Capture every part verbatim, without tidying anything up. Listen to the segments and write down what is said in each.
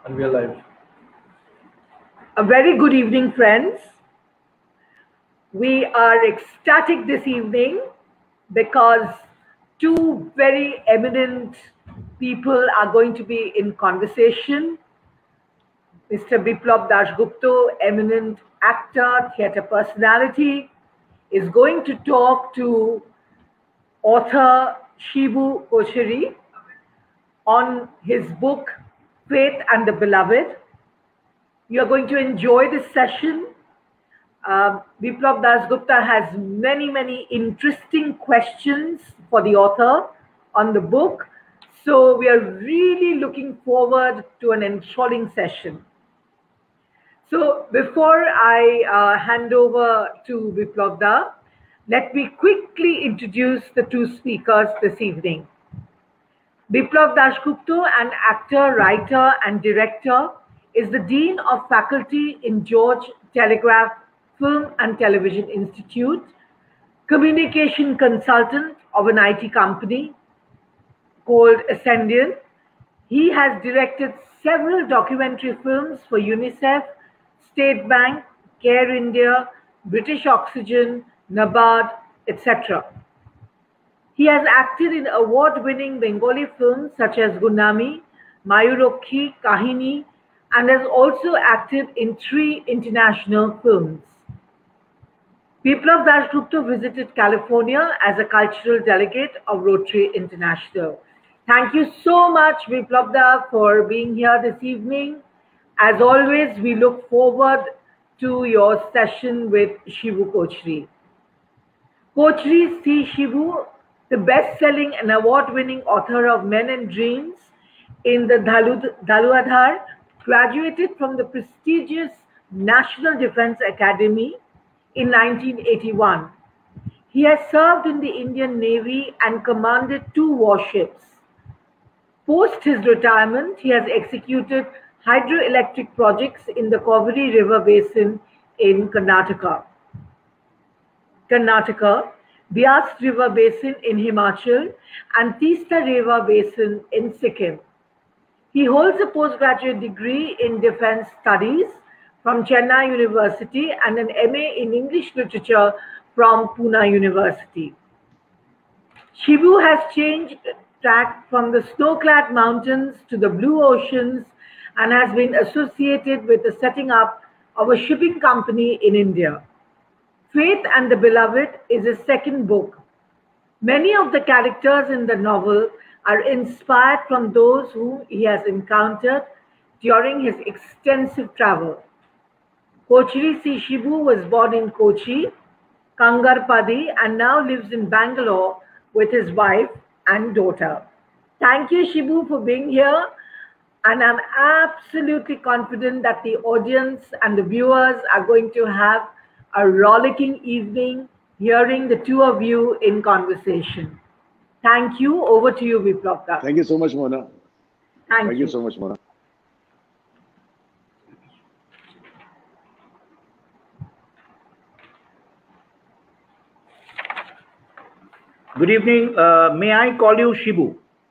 And we are live. A very good evening, friends. We are ecstatic this evening because two very eminent people are going to be in conversation. Mister Biplab Dasgupta, eminent actor, theatre personality, is going to talk to author Shibu Kocheri on his book, Faith and the Beloved. You are going to enjoy this session. Uh, Biplab Dasgupta has many, many interesting questions for the author on the book. So we are really looking forward to an enthralling session. So before I uh, hand over to Biplab Da, let me quickly introduce the two speakers this evening. Biplab Dasgupta, an actor, writer, and director, is the Dean of Faculty in George Telegraph Film and Television Institute, communication consultant of an I T company called Ascendian. He has directed several documentary films for UNICEF, State Bank, Care India, British Oxygen, NABARD, et cetera. He has acted in award-winning Bengali films such as Gunami, Mayurokhi, Kahini, and has also acted in three international films. Biplab Dasgupta visited California as a cultural delegate of Rotary International. Thank you so much, Biplab Da, for being here this evening. As always, we look forward to your session with Shibu Kocheri. Kocheri C. Shibu, the best-selling and award-winning author of Men and Dreams in the Dhaluadhar, graduated from the prestigious National Defence Academy in nineteen eighty-one. He has served in the Indian Navy and commanded two warships. Post his retirement, he has executed hydroelectric projects in the Kaveri River Basin in Karnataka. Karnataka, Beas River Basin in Himachal, and Teesta River Basin in Sikkim. He holds a postgraduate degree in Defence Studies from Chennai University and an M A in English Literature from Pune University. Shibu has changed track from the snow-clad mountains to the blue oceans and has been associated with the setting up of a shipping company in India. Faith and the Beloved is his second book. Many of the characters in the novel are inspired from those whom he has encountered during his extensive travel. Kocheri C. Shibu was born in Kochi, Kangarpadi, and now lives in Bangalore with his wife and daughter. Thank you, Shibu, for being here. And I'm absolutely confident that the audience and the viewers are going to have a rollicking evening hearing the two of you in conversation. Thank you. Over to you, Biplab Da. Thank you so much, Mona. Thank, Thank you. you so much, Mona. Good evening. Uh, may I call you Shibu?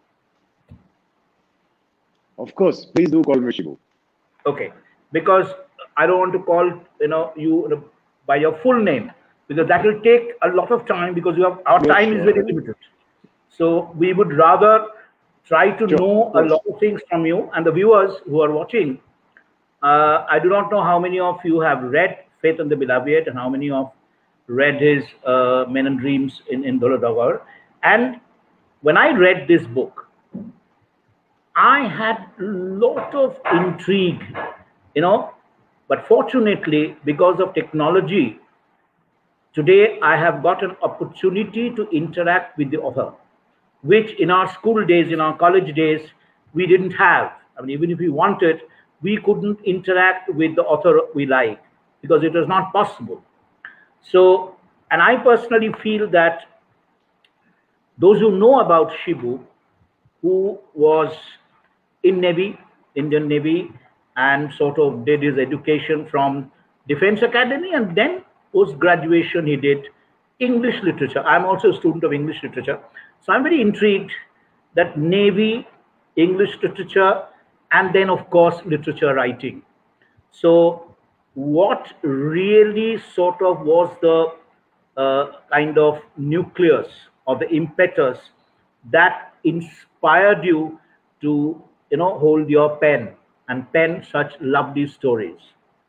Of course, please do call me Shibu. Okay, because I don't want to call you know you by your full name, because that will take a lot of time, because you have our Yes, time is sure. very limited. So we would rather try to Sure, know of a course. lot of things from you and the viewers who are watching. Uh, I do not know how many of you have read Faith and the Beloved and how many of read his uh, Men and Dreams in, in Dhaluadhar. And when I read this book, I had a lot of intrigue, you know, but fortunately, because of technology, today I have got an opportunity to interact with the author, which in our school days, in our college days, we didn't have. I mean, even if we wanted, we couldn't interact with the author we like, because it was not possible. So, and I personally feel that those who know about Shibu, who was in Navy, Indian Navy, and sort of did his education from Defense Academy, and then post-graduation he did English literature. I'm also a student of English literature. So I'm very intrigued that Navy, English literature, and then, of course, literature writing. So, what really sort of was the uh, kind of nucleus or the impetus that inspired you to, you know, hold your pen and pen such lovely stories?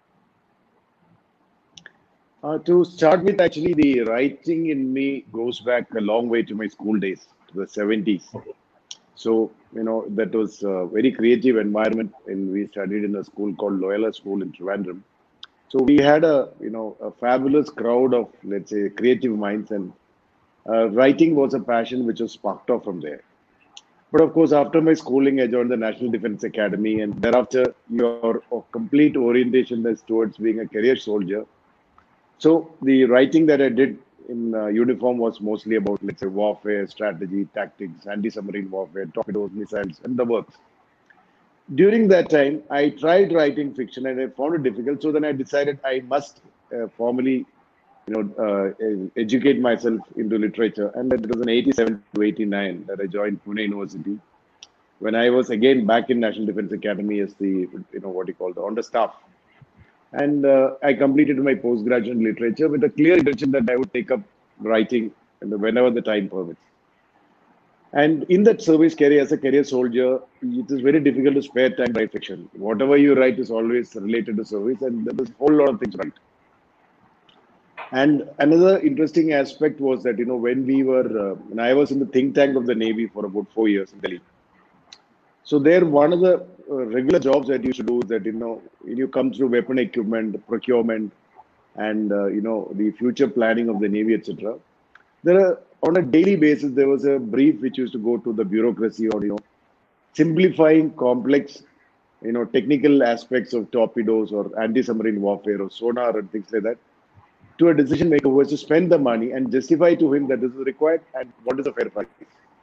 Uh, to start with, actually, the writing in me goes back a long way to my school days, to the seventies. So, you know, that was a very creative environment. And we studied in a school called Loyola School in Trivandrum. So we had a, you know, a fabulous crowd of, let's say, creative minds, and uh, writing was a passion which was sparked off from there. But of course, after my schooling, I joined the National Defense Academy, and thereafter, your complete orientation is towards being a career soldier. So the writing that I did in uh, uniform was mostly about, let's say, warfare, strategy, tactics, anti-submarine warfare, torpedoes, missiles, and the works. During that time, I tried writing fiction and I found it difficult. So then I decided I must uh, formally, you know, uh, educate myself into literature. And it was in eighty-seven to eighty-nine that I joined Pune University, when I was again back in National Defense Academy as the, you know, what you call the on the staff. And uh, I completed my postgraduate in literature with a clear intention that I would take up writing whenever the time permits. And in that service career, as a career soldier, it is very difficult to spare time to write fiction. Whatever you write is always related to service, and there's a whole lot of things to write. And another interesting aspect was that, you know, when we were, uh, when I was in the think tank of the Navy for about four years in Delhi. So there, one of the uh, regular jobs that you should do is that, you know, you come through weapon equipment, procurement, and, uh, you know, the future planning of the Navy, et cetera. There are, on a daily basis, there was a brief which used to go to the bureaucracy or, you know, simplifying complex, you know, technical aspects of torpedoes or anti-submarine warfare or sonar and things like that, to a decision maker who has to spend the money and justify to him that this is required and what is a fair price.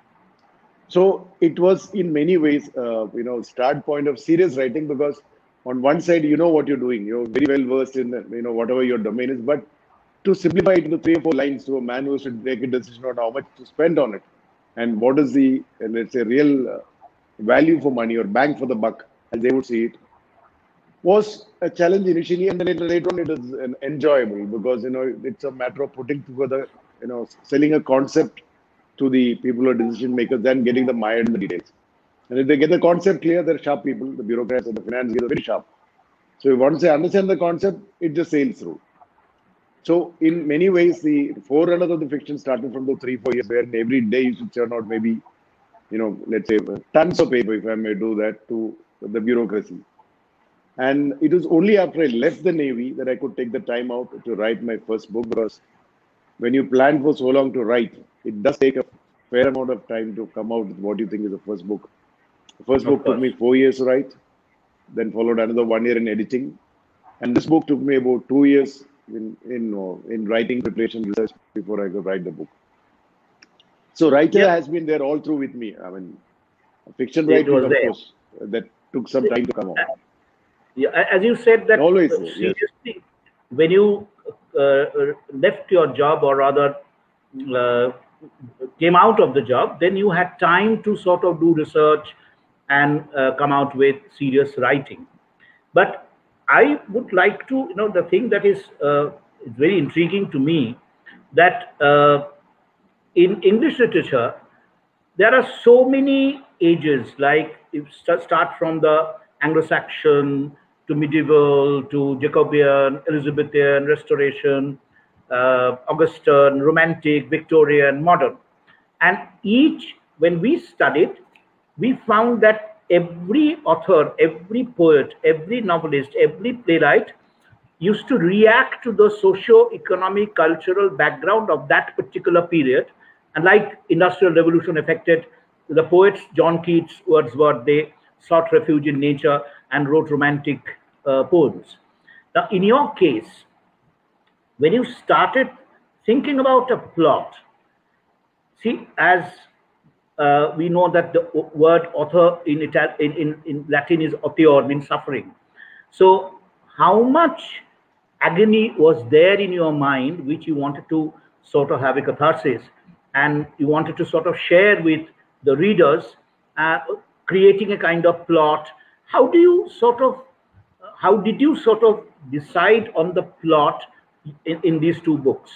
So it was in many ways, uh, you know, start point of serious writing, because on one side, you know what you're doing. You're very well versed in, you know, whatever your domain is, but to simplify it into three or four lines to a man who should make a decision on how much to spend on it and what is the, uh, let's say, real uh, value for money or bang for the buck, as they would see it, was a challenge initially, and then later on it is an enjoyable, because, you know, it's a matter of putting together, you know, selling a concept to the people who are decision makers, then getting them mired in the details. And if they get the concept clear, they're sharp people. The bureaucrats and the finance guys are very sharp. So once they understand the concept, it just sails through. So in many ways, the forerunners of the fiction started from the three, four years where every day you should churn out maybe, you know, let's say tons of paper, if I may do that, to the bureaucracy. And it was only after I left the Navy that I could take the time out to write my first book, because when you plan for so long to write, it does take a fair amount of time to come out with what you think is the first book. The first book took me four years to write, then followed another one year in editing. And this book took me about two years in in, uh, in writing, preparation, research before I could write the book. So writer yeah. has been there all through with me. I mean, fiction writing, of there. course, that took some time to come out. Yeah, as you said that always uh, seriously, yes. when you uh, left your job, or rather uh, came out of the job, then you had time to sort of do research and uh, come out with serious writing. But I would like to, you know, the thing that is uh, very intriguing to me, that uh, in English literature, there are so many ages, like you start from the Anglo-Saxon to medieval to Jacobean, Elizabethan, Restoration, uh, Augustan, Romantic, Victorian, Modern. And each, when we studied, we found that every author, every poet, every novelist, every playwright used to react to the socio-economic, cultural background of that particular period. And like Industrial Revolution affected the poets, John Keats, Wordsworth, they sought refuge in nature and wrote romantic uh, poems. Now, in your case, when you started thinking about a plot, see, as uh, we know that the word author in, Ital in, in, in Latin is auteur, means suffering. So how much agony was there in your mind, which you wanted to sort of have a catharsis, and you wanted to sort of share with the readers, uh, creating a kind of plot, how do you sort of, how did you sort of decide on the plot in, in these two books?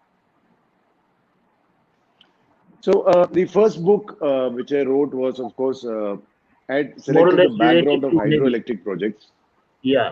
So uh, the first book uh, which I wrote was, of course, uh, I had More or selected the less background related of to Navy. hydroelectric projects. Yeah.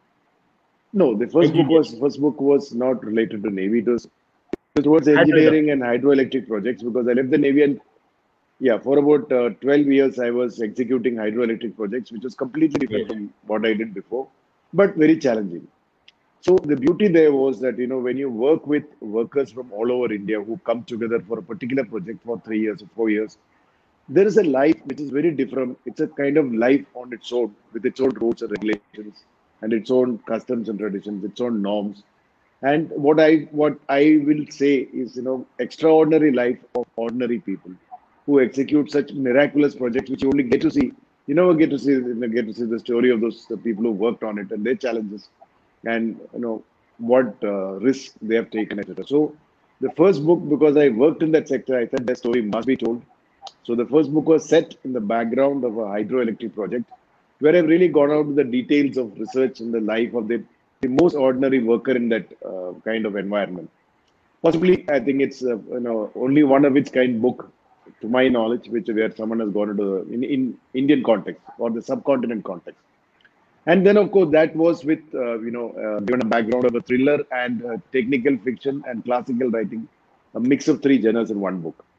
No, the first book Engineering. was first book was not related to Navy. It was towards Hydroelectric. engineering and hydroelectric projects because I left the Navy and yeah, for about uh, twelve years I was executing hydroelectric projects, which was completely different Yes. from what I did before, but very challenging. So the beauty there was that, you know, when you work with workers from all over India who come together for a particular project for three years or four years, there is a life which is very different. It's a kind of life on its own, with its own rules and regulations, and its own customs and traditions, its own norms. And what I what I will say is, you know, extraordinary life of ordinary people who execute such miraculous projects, which you only get to see. You never get to see you know, get to see the story of those uh, people who worked on it and their challenges, and you know what uh, risks they have taken, et cetera. So the first book, because I worked in that sector, I thought that story must be told. So the first book was set in the background of a hydroelectric project, where I've really gone out to the details of research and the life of the, the most ordinary worker in that uh, kind of environment. Possibly, I think it's uh, you know only one of its kind book, to my knowledge, which where someone has gone into the, in, in Indian context or the subcontinent context. And then, of course, that was with uh, you know uh, given a background of a thriller and uh, technical fiction and classical writing, a mix of three genres in one book.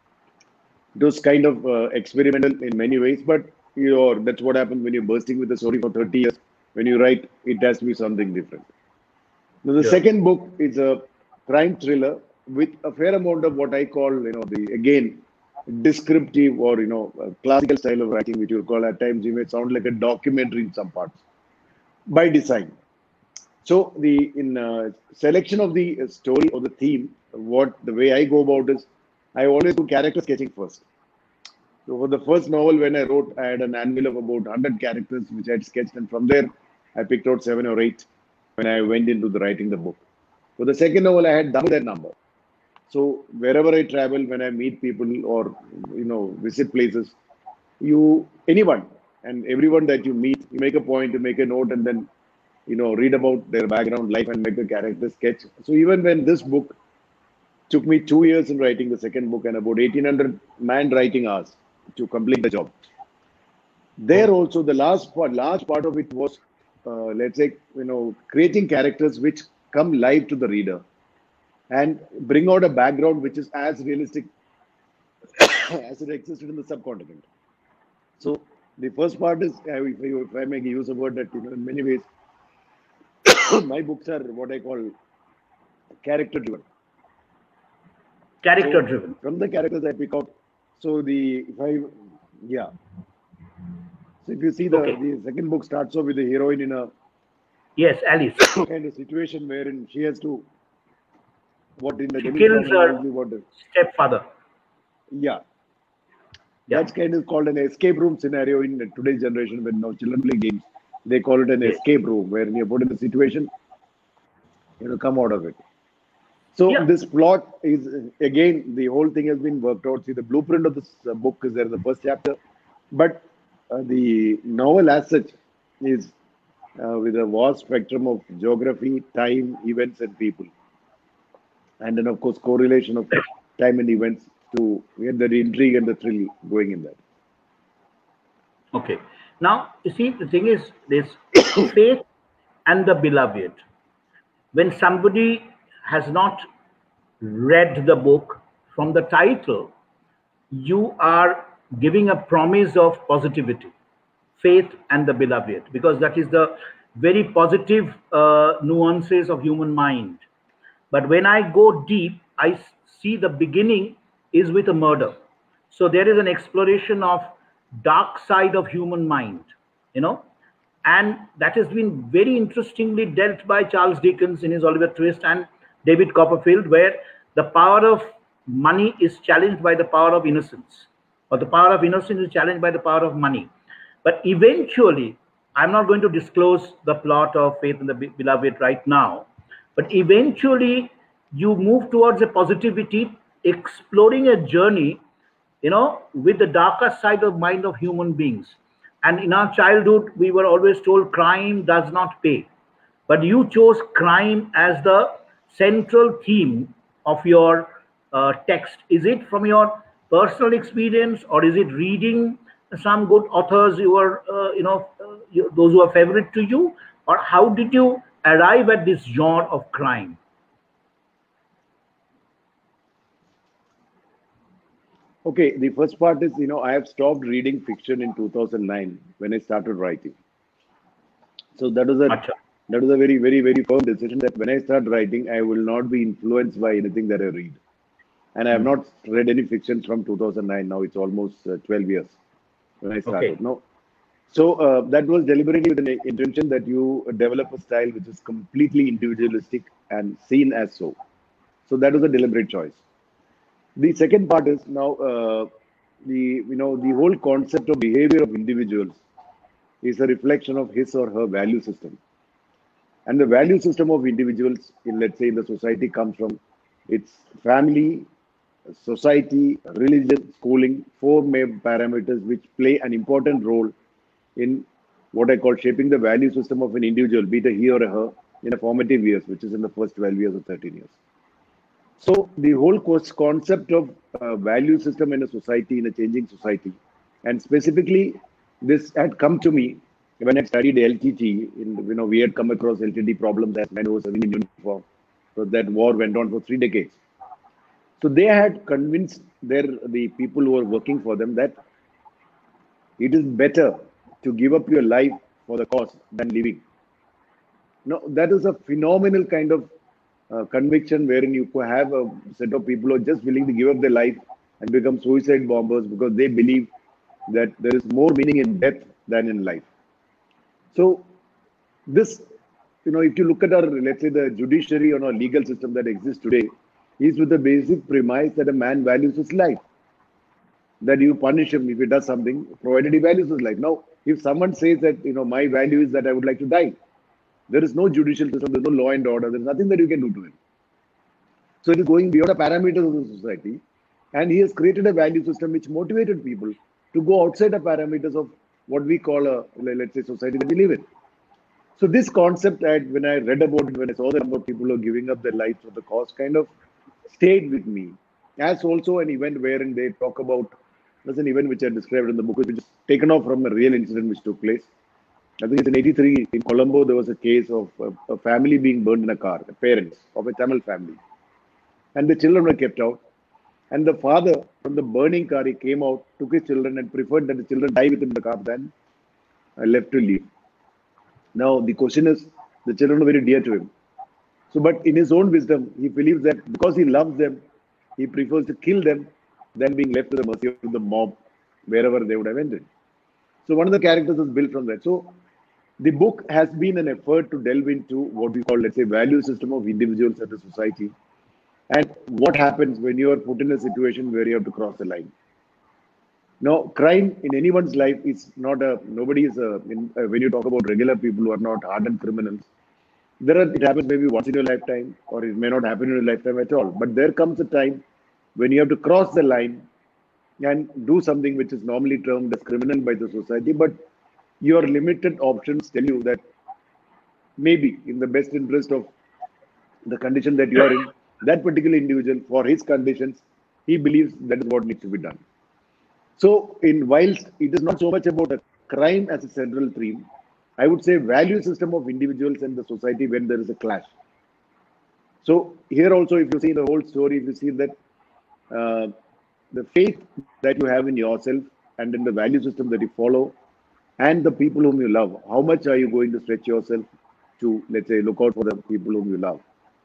It was kind of uh, experimental in many ways, but you know that's what happens when you're bursting with a story for thirty years. When you write, it has to be something different. Now, the Sure. second book is a crime thriller with a fair amount of what I call, you know, the again descriptive or you know uh, classical style of writing, which you call at times you may sound like a documentary in some parts by design. So the in uh, selection of the uh, story or the theme, what the way I go about is I always do character sketching first. So for the first novel, when I wrote, I had an anvil of about one hundred characters which I had sketched, and from there I picked out seven or eight when I went into the writing the book. For the second novel, I had double that number. So wherever I travel, when I meet people or you know visit places, you anyone and everyone that you meet, you make a point to make a note and then you know read about their background, life, and make a character sketch. So even when this book took me two years in writing the second book and about eighteen hundred man writing hours to complete the job. There also, the last part, large part of it was, uh, let's say, you know, creating characters which come live to the reader and bring out a background which is as realistic as it existed in the subcontinent. So the first part is, uh, if, I, if I may use a word that, you know, in many ways, my books are what I call character driven. Character So driven. from the characters I pick out. So the if I yeah. So if you see the Okay. the second book starts off with the heroine in a Yes, Alice. kind of situation wherein she has to what in the She Demi kills her terminology what the- stepfather. yeah. Yeah. That's kind of called an escape room scenario in today's generation when now children play games. They call it an Yes. escape room where you're put in a situation, you know, come out of it. So Yeah. this plot is again the whole thing has been worked out. See, the blueprint of this uh, book is there in the first chapter, but uh, the novel as such is uh, with a vast spectrum of geography, time, events, and people, and then of course correlation of time and events to get the intrigue and the thrill going in that. Okay. Now, you see, the thing is this faith and the beloved. When somebody has not read the book, from the title, you are giving a promise of positivity, faith and the beloved, because that is the very positive uh, nuances of human mind. But when I go deep, I s- see the beginning is with a murder. So there is an exploration of dark side of human mind, you know, and that has been very interestingly dealt by Charles Dickens in his Oliver Twist and David Copperfield, where the power of money is challenged by the power of innocence, or the power of innocence is challenged by the power of money. But eventually, I'm not going to disclose the plot of Faith and the Be- Beloved right now, but eventually you move towards a positivity, exploring a journey, you know, with the darker side of mind of human beings. And in our childhood, we were always told crime does not pay. But you chose crime as the central theme of your uh, text. Is it from your personal experience, or is it reading some good authors you were, uh, you know, uh, you, those who are favorite to you, or how did you arrive at this genre of crime? Okay, the first part is, you know, I have stopped reading fiction in two thousand nine when I started writing. So that was a Acha. that was a very, very, very firm decision that when I start writing, I will not be influenced by anything that I read. And I have Hmm. not read any fiction from two thousand nine. Now it's almost uh, twelve years when I Okay. started. No, so uh, that was deliberately with an intention that you develop a style which is completely individualistic and seen as so. So that was a deliberate choice. The second part is now uh, the you know the whole concept of behavior of individuals is a reflection of his or her value system. And the value system of individuals in, let's say, in the society comes from its family, society, religion, schooling, four main parameters which play an important role in what I call shaping the value system of an individual, be it a he or a her, in a formative years, which is in the first twelve years or thirteen years. So the whole course concept of uh, value system in a society, in a changing society, and specifically this had come to me when I studied L T T. In, you know, we had come across L T T problems as men who were serving in uniform. So that war went on for three decades. So they had convinced their the people who were working for them that it is better to give up your life for the cause than living. No, that is a phenomenal kind of uh, conviction wherein you could have a set of people who are just willing to give up their life and become suicide bombers because they believe that there is more meaning in death than in life. So this, you know, if you look at our, let's say, the judiciary or our legal system that exists today, is with the basic premise that a man values his life, that you punish him if he does something, provided he values his life. Now, if someone says that, you know, my value is that I would like to die, there is no judicial system, there's no law and order, there's nothing that you can do to him. So it is going beyond the parameters of the society. And he has created a value system which motivated people to go outside the parameters of what we call a, let's say, society that we live in. So this concept, I, when I read about it, when I saw the number of people who are giving up their lives for the cause, kind of stayed with me. As also an event wherein they talk about, there's an event which I described in the book, which is taken off from a real incident which took place. I think it's in eighty-three, in Colombo, there was a case of a, a family being burned in a car, the parents of a Tamil family. And the children were kept out. And the father from the burning car, he came out, took his children and preferred that the children die within the car than uh, left to live. Now, the question is, the children are very dear to him. So, but in his own wisdom, he believes that because he loves them, he prefers to kill them than being left to the mercy of the mob wherever they would have ended. So, one of the characters is built from that. So, the book has been an effort to delve into what we call, let's say, value system of individuals and the society, and what happens when you are put in a situation where you have to cross the line. Now, crime in anyone's life is not a, nobody is a, in, uh, when you talk about regular people who are not hardened criminals, there are, it happens maybe once in your lifetime, or it may not happen in your lifetime at all. But there comes a time when you have to cross the line and do something which is normally termed as criminal by the society, but your limited options tell you that maybe in the best interest of the condition that you are in, that particular individual, for his conditions, he believes that is what needs to be done. So, in whilst it is not so much about a crime as a central theme, I would say value system of individuals and the society when there is a clash. So here also, if you see the whole story, if you see that uh, the faith that you have in yourself and in the value system that you follow and the people whom you love, how much are you going to stretch yourself to, let's say, look out for the people whom you love?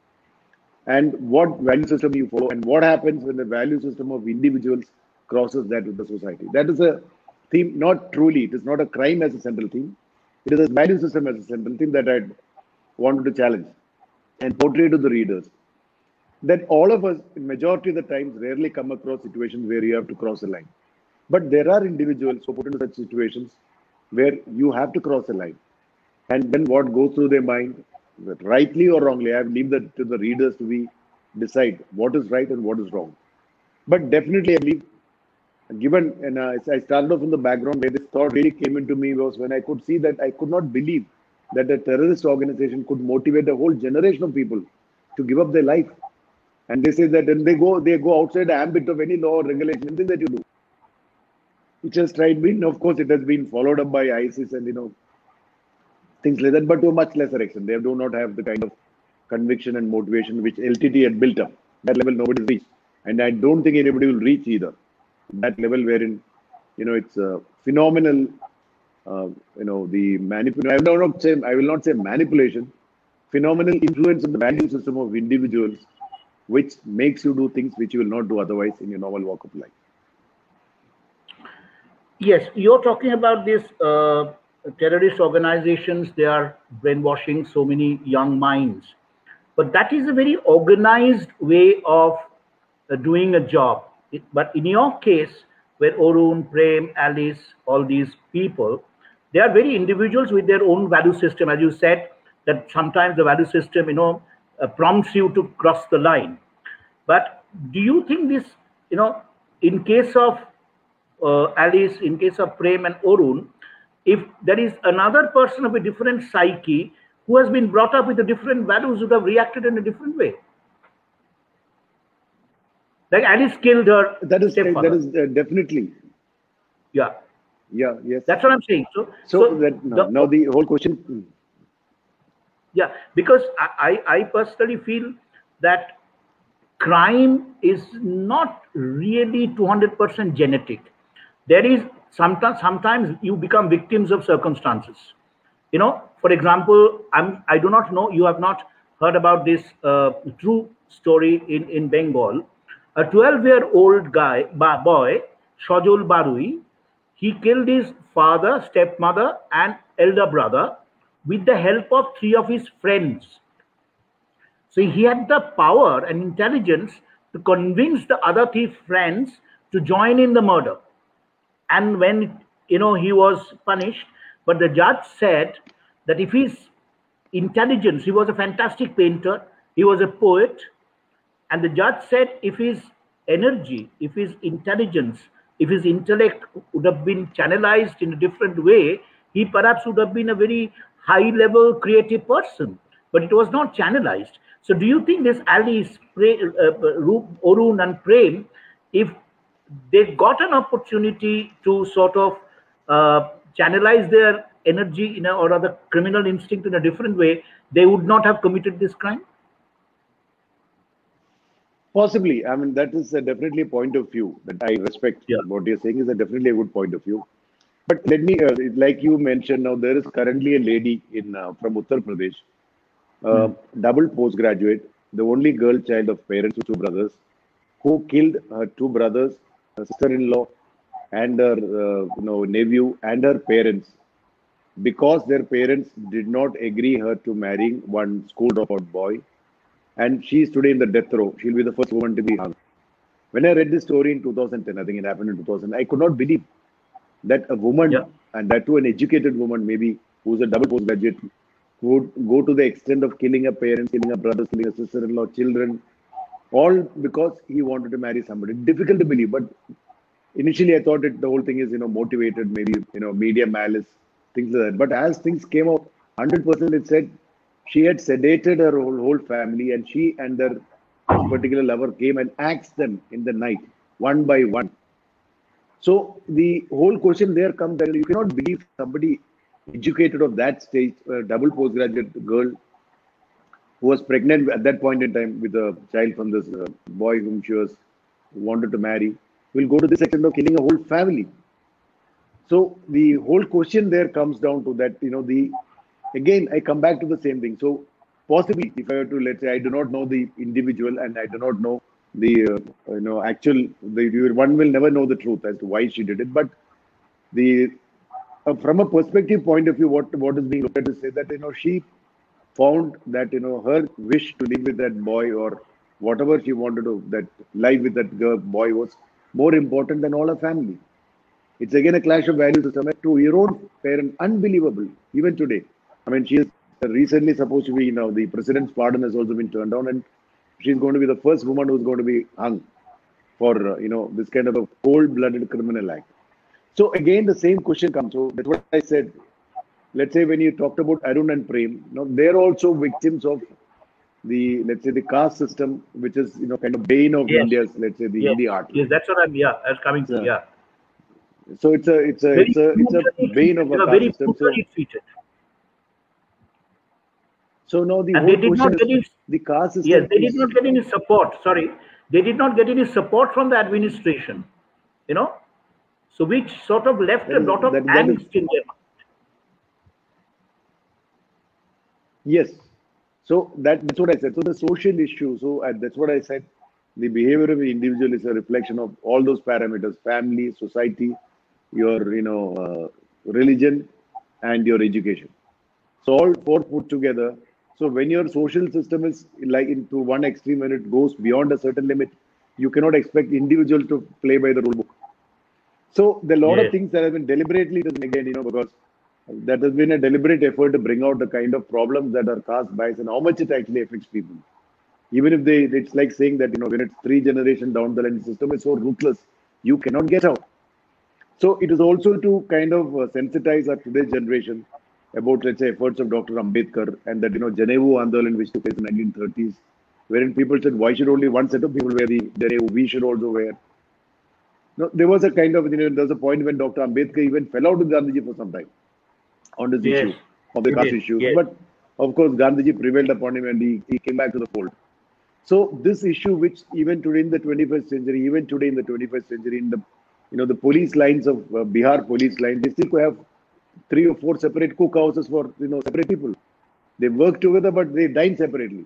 And what value system you follow, and what happens when the value system of individuals crosses that with the society. That is a theme, not truly, it is not a crime as a central theme. It is a value system as a central theme that I wanted to challenge and portray to the readers. That all of us, in majority of the times, rarely come across situations where you have to cross a line. But there are individuals who put into such situations where you have to cross a line. And then what goes through their mind, rightly or wrongly, I leave that to the readers to be decide what is right and what is wrong. But definitely, I believe given, and uh, I started off from the background where this thought really came into me was when I could see that I could not believe that a terrorist organization could motivate a whole generation of people to give up their life. And they say that when they go, they go outside the ambit of any law or regulation, anything that you do. It has tried been, of course, it has been followed up by ISIS and, you know, things like that, but to a much lesser extent. They do not have the kind of conviction and motivation which L T T had built up. That level nobody's reached. And I don't think anybody will reach either. That level wherein, you know, it's a phenomenal, uh, you know, the manipulation, I will not say, I will not say manipulation, phenomenal influence on the value system of individuals, which makes you do things which you will not do otherwise in your normal walk of life. Yes, you're talking about these uh, terrorist organizations. They are brainwashing so many young minds. But that is a very organized way of uh, doing a job. It, but in your case, where Arun, Prem, Alice, all these people, they are very individuals with their own value system. As you said, that sometimes the value system, you know, uh, prompts you to cross the line. But do you think this, you know, in case of uh, Alice, in case of Prem and Arun, if there is another person of a different psyche who has been brought up with a different values, would have reacted in a different way? Like Alice killed her That is, stepfather. that is uh, definitely. Yeah. Yeah, yes. That's what I'm saying. So, so, so that, no, the, now the whole question. Yeah, because I, I, I personally feel that crime is not really two hundred percent genetic. There is sometimes, sometimes you become victims of circumstances. You know, for example, I'm, I do not know, you have not heard about this uh, true story in, in Bengal. A twelve-year-old guy, boy, Shajol Barui, he killed his father, stepmother, and elder brother with the help of three of his friends. So he had the power and intelligence to convince the other three friends to join in the murder. And when, you know, he was punished, but the judge said that if his intelligence, he was a fantastic painter, he was a poet, and the judge said if his energy, if his intelligence, if his intellect would have been channelized in a different way, he perhaps would have been a very high-level creative person, but it was not channelized. So do you think this Alice, uh, Arun and Prem, if they got an opportunity to sort of uh, channelize their energy in a, or other criminal instinct in a different way, they would not have committed this crime? Possibly. I mean, that is a definitely a point of view that I respect. Yeah. What you're saying is a definitely a good point of view. But let me, uh, like you mentioned, now there is currently a lady in uh, from Uttar Pradesh, uh, mm. double postgraduate, the only girl child of parents with two brothers, who killed her two brothers, her sister-in-law, and her uh, you know nephew and her parents, because their parents did not agree her to marrying one school dropout boy, and she is today in the death row. She'll be the first woman to be hung. When I read this story in two thousand ten, I think it happened in two thousand, I could not believe that a woman, yeah. and that too an educated woman, maybe who's a double postgraduate, would go to the extent of killing her parents, killing her brothers, killing her sister-in-law, children, all because he wanted to marry somebody. Difficult to believe, but initially I thought it, the whole thing is, you know, motivated, maybe, you know, media malice, things like that. But as things came out, one hundred percent it said she had sedated her whole, whole family, and she and their particular lover came and axed them in the night, one by one. So the whole question there comes that you cannot believe somebody educated of that stage, a double postgraduate girl who was pregnant at that point in time with a child from this uh, boy whom she was wanted to marry, will go to this extent of killing a whole family. So the whole question there comes down to that, you know, the, again, I come back to the same thing. So possibly, if I were to, let's say, I do not know the individual and I do not know the, uh, you know, actual, the, one will never know the truth as to why she did it. But the, uh, from a perspective point of view, what, what is being looked at is say that, you know, she found that, you know, her wish to live with that boy or whatever she wanted to, that life with that girl, boy was more important than all her family. It's again a clash of values to your own parent. Unbelievable, even today. I mean, she is recently supposed to be, you know, the president's pardon has also been turned down, and she's going to be the first woman who's going to be hung. for uh, you know this kind of a cold-blooded criminal act. So again, the same question comes. So that's what I said. Let's say when you talked about Arun and Prem, now they're also victims of the, let's say, the caste system, which is, you know, kind of bane of Yes. India's, let's say, the Yes. Hindi art. Yes, that's what I'm. Yeah, I was coming to. So, Yeah. so it's a, it's a, Very it's a, it's a brutally bane treated. of They a were caste very system. So, brutally treated. so now the And they whole did not question get is any. the caste system. Yes, they is, did not get any support. Sorry, they did not get any support from the administration. You know, so which sort of left That a is- lot of that- that is- angst in their mind. Yes. So that, that's what I said. So the social issue, so uh, that's what I said. The behavior of the individual is a reflection of all those parameters: family, society, your, you know, uh, religion, and your education. So all four put together. So when your social system is like into one extreme, when it goes beyond a certain limit, you cannot expect individual to play by the rule book. So there are a lot Yes. of things that have been deliberately done again, you know, because that has been a deliberate effort to bring out the kind of problems that are caused by and how much it actually affects people. Even if they, it's like saying that, you know, when it's three generations down the line, the system is so ruthless, you cannot get out. So it is also to kind of uh, sensitize our today's generation about, let's say, efforts of Doctor Ambedkar and that, you know, Janevu Andolan, which took place in the nineteen thirties, wherein people said, why should only one set of people wear the Janevu? We should also wear. No, there was a kind of, you know, there was a point when Doctor Ambedkar even fell out with Gandhiji for some time on this Yes. issue of the He caste did, issues. yes. But of course, Gandhiji prevailed upon him and he, he came back to the fold. So this issue, which even today in the twenty-first century, even today in the twenty-first century, in the, you know, the police lines of uh, Bihar police line, they still have three or four separate cook houses for, you know, separate people. They work together, but they dine separately.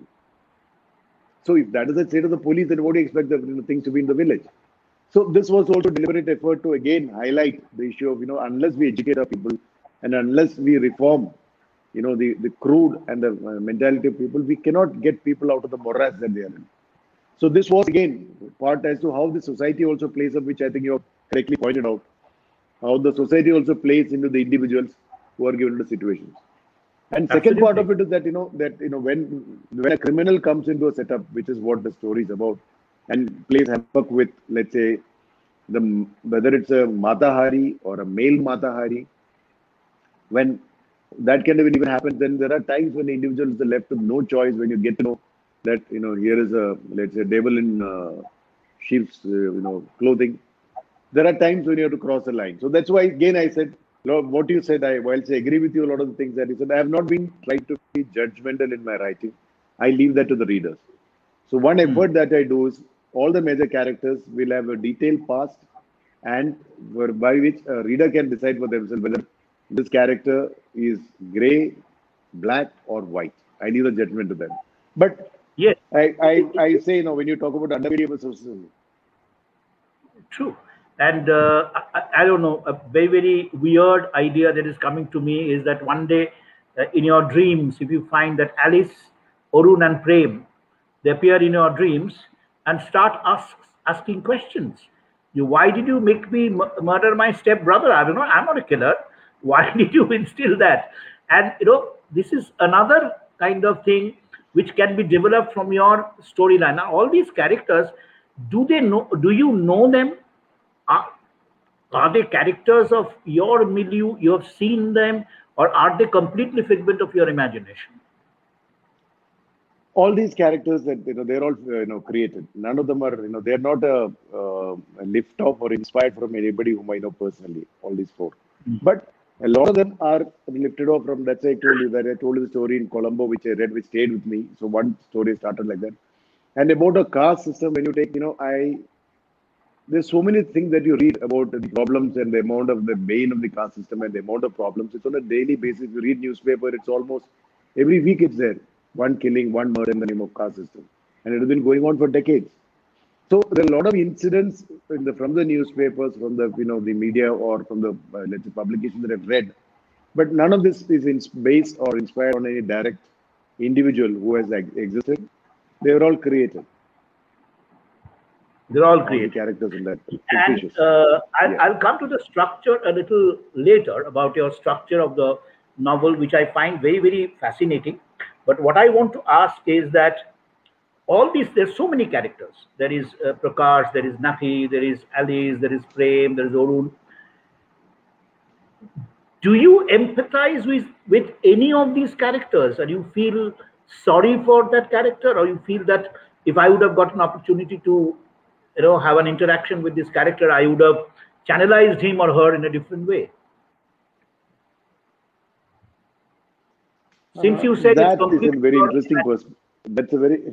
So if that is the state of the police, then what do you expect the, you know, things to be in the village? So this was also a deliberate effort to again highlight the issue of, you know, unless we educate our people and unless we reform, you know, the, the crude and the uh, mentality of people, we cannot get people out of the morass that they are in. So this was again part as to how the society also plays up, which I think you have correctly pointed out, how the society also plays into the individuals who are given the situations. And second Absolutely. part of it is that, you know, that, you know, when, when a criminal comes into a setup, which is what the story is about, and plays havoc with, let's say, the whether it's a Matahari or a male Matahari, when that kind of even happens, then there are times when the individual is left with no choice. When you get to know that, you know, here is a, let's say, devil in uh, sheep's, uh, you know, clothing, there are times when you have to cross the line. So that's why, again, I said, what you said, I, while I agree with you a lot of the things that you said, I have not been trying to be judgmental in my writing. I leave that to the readers. So one effort that I do is all the major characters will have a detailed past, and by which a reader can decide for themselves whether this character is grey, black, or white. I leave the judgment to them. But Yes. I, I, I say, you know, when you talk about undervaluable society, True. And uh, I, I don't know, a very, very weird idea that is coming to me is that one day uh, in your dreams, if you find that Alice, Arun, and Prem, they appear in your dreams and start ask, asking questions. You, why did you make me m- murder my stepbrother? I don't know, I'm not a killer. Why did you instill that? And, you know, this is another kind of thing which can be developed from your storyline. Now, all these characters, do they know, do you know them? Are, are they characters of your milieu? You have seen them, or are they completely figment of your imagination? all these characters that, you know, they're all, uh, you know, created. None of them are, you know, they're not a, uh, a lift off or inspired from anybody whom I know personally. All these four, mm. But a lot of them are lifted off from. That's why I told you that I told you the story in Colombo, which I read, which stayed with me. So one story started like that, and about a caste system. When you take, you know, I there's so many things that you read about the problems and the amount of the bane of the caste system and the amount of problems. It's on a daily basis. You read newspaper. It's almost every week. It's there. One killing, one murder in the name of caste system. And it has been going on for decades. So there are a lot of incidents in the, from the newspapers, from the, you know, the media, or from the, uh, let's say, publication that I've read. But none of this is in, based or inspired on any direct individual who has like, existed. They were all created. They're all all created. The characters in that. And uh, I'll, yeah. I'll come to the structure a little later, about your structure of the novel, which I find very, very fascinating. But what I want to ask is that all these, there's so many characters. There is uh, Prakash, there is Nakhi, there is Alice, there is Prem, there is Arun. Do you empathize with, with any of these characters, and you feel sorry for that character, or you feel that if I would have got an opportunity to, you know, have an interaction with this character, I would have channelized him or her in a different way? Since you said that it's is a very interesting person. That's a very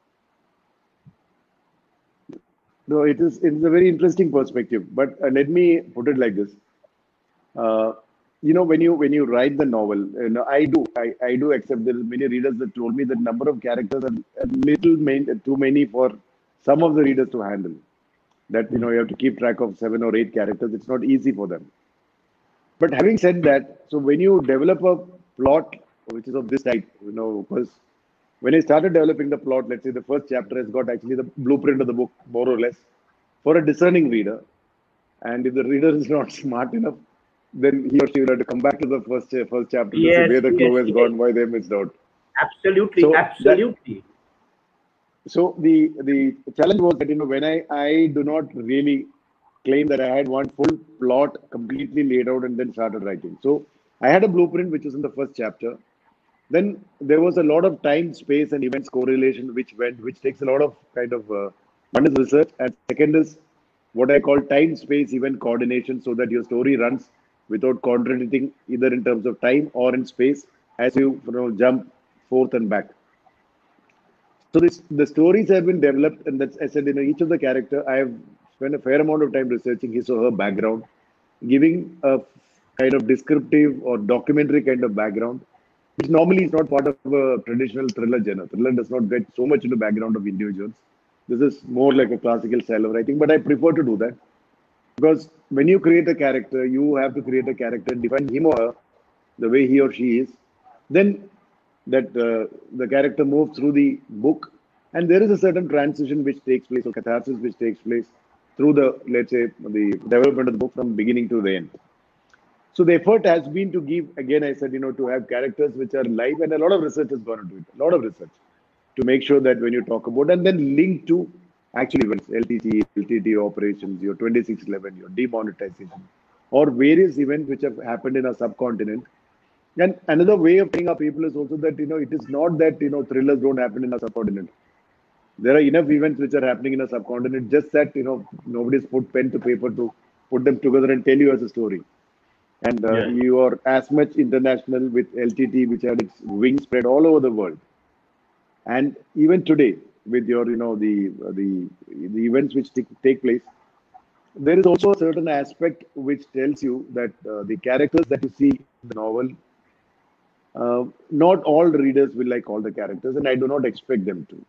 no. It is. It's a very interesting perspective. But uh, let me put it like this. Uh, you know, when you when you write the novel, you know, I do I, I do accept there are many readers that told me that number of characters are a little main, too many for some of the readers to handle. That you know you have to keep track of seven or eight characters. It's not easy for them. But having said that, so when you develop a plot which is of this type, you know, because when I started developing the plot, let's say the first chapter has got actually the blueprint of the book, more or less, for a discerning reader. And if the reader is not smart enough, then he or she will have to come back to the first first chapter yes, to see where the clue yes, has yes. gone, why they missed out. Absolutely, so absolutely. That, so the the challenge was that you know when I I do not really claim that I had one full plot completely laid out and then started writing. So I had a blueprint which was in the first chapter. Then there was a lot of time, space, and events correlation which went, which takes a lot of kind of uh, one is research, and second is what I call time, space, event coordination, so that your story runs without contradicting either in terms of time or in space as you, you know, jump forth and back. So this, the stories have been developed, and that's I said, you know, each of the character, I have spent a fair amount of time researching his or her background, giving a kind of descriptive or documentary kind of background, which normally is not part of a traditional thriller genre. Thriller does not get so much into the background of individuals. This is more like a classical style of writing, but I prefer to do that. Because when you create a character, you have to create a character, define him or her, the way he or she is. Then that uh, the character moves through the book, and there is a certain transition which takes place, or catharsis which takes place through the, let's say, the development of the book from beginning to the end. So the effort has been to give, again, I said, you know, to have characters which are live, and a lot of research has gone into it, a lot of research, to make sure that when you talk about, and then link to actual events, L T T, L T T operations, your twenty-six eleven, your demonetization, or various events which have happened in a subcontinent. And another way of telling our people is also that, you know, it is not that, you know, thrillers don't happen in a subcontinent. There are enough events which are happening in a subcontinent, just that, you know, nobody's put pen to paper to put them together and tell you as a story. And uh, yeah. you are as much international with L T T, which had its wings spread all over the world. And even today, with your, you know, the uh, the the events which take place, there is also a certain aspect which tells you that uh, the characters that you see in the novel, uh, not all readers will like all the characters, and I do not expect them to.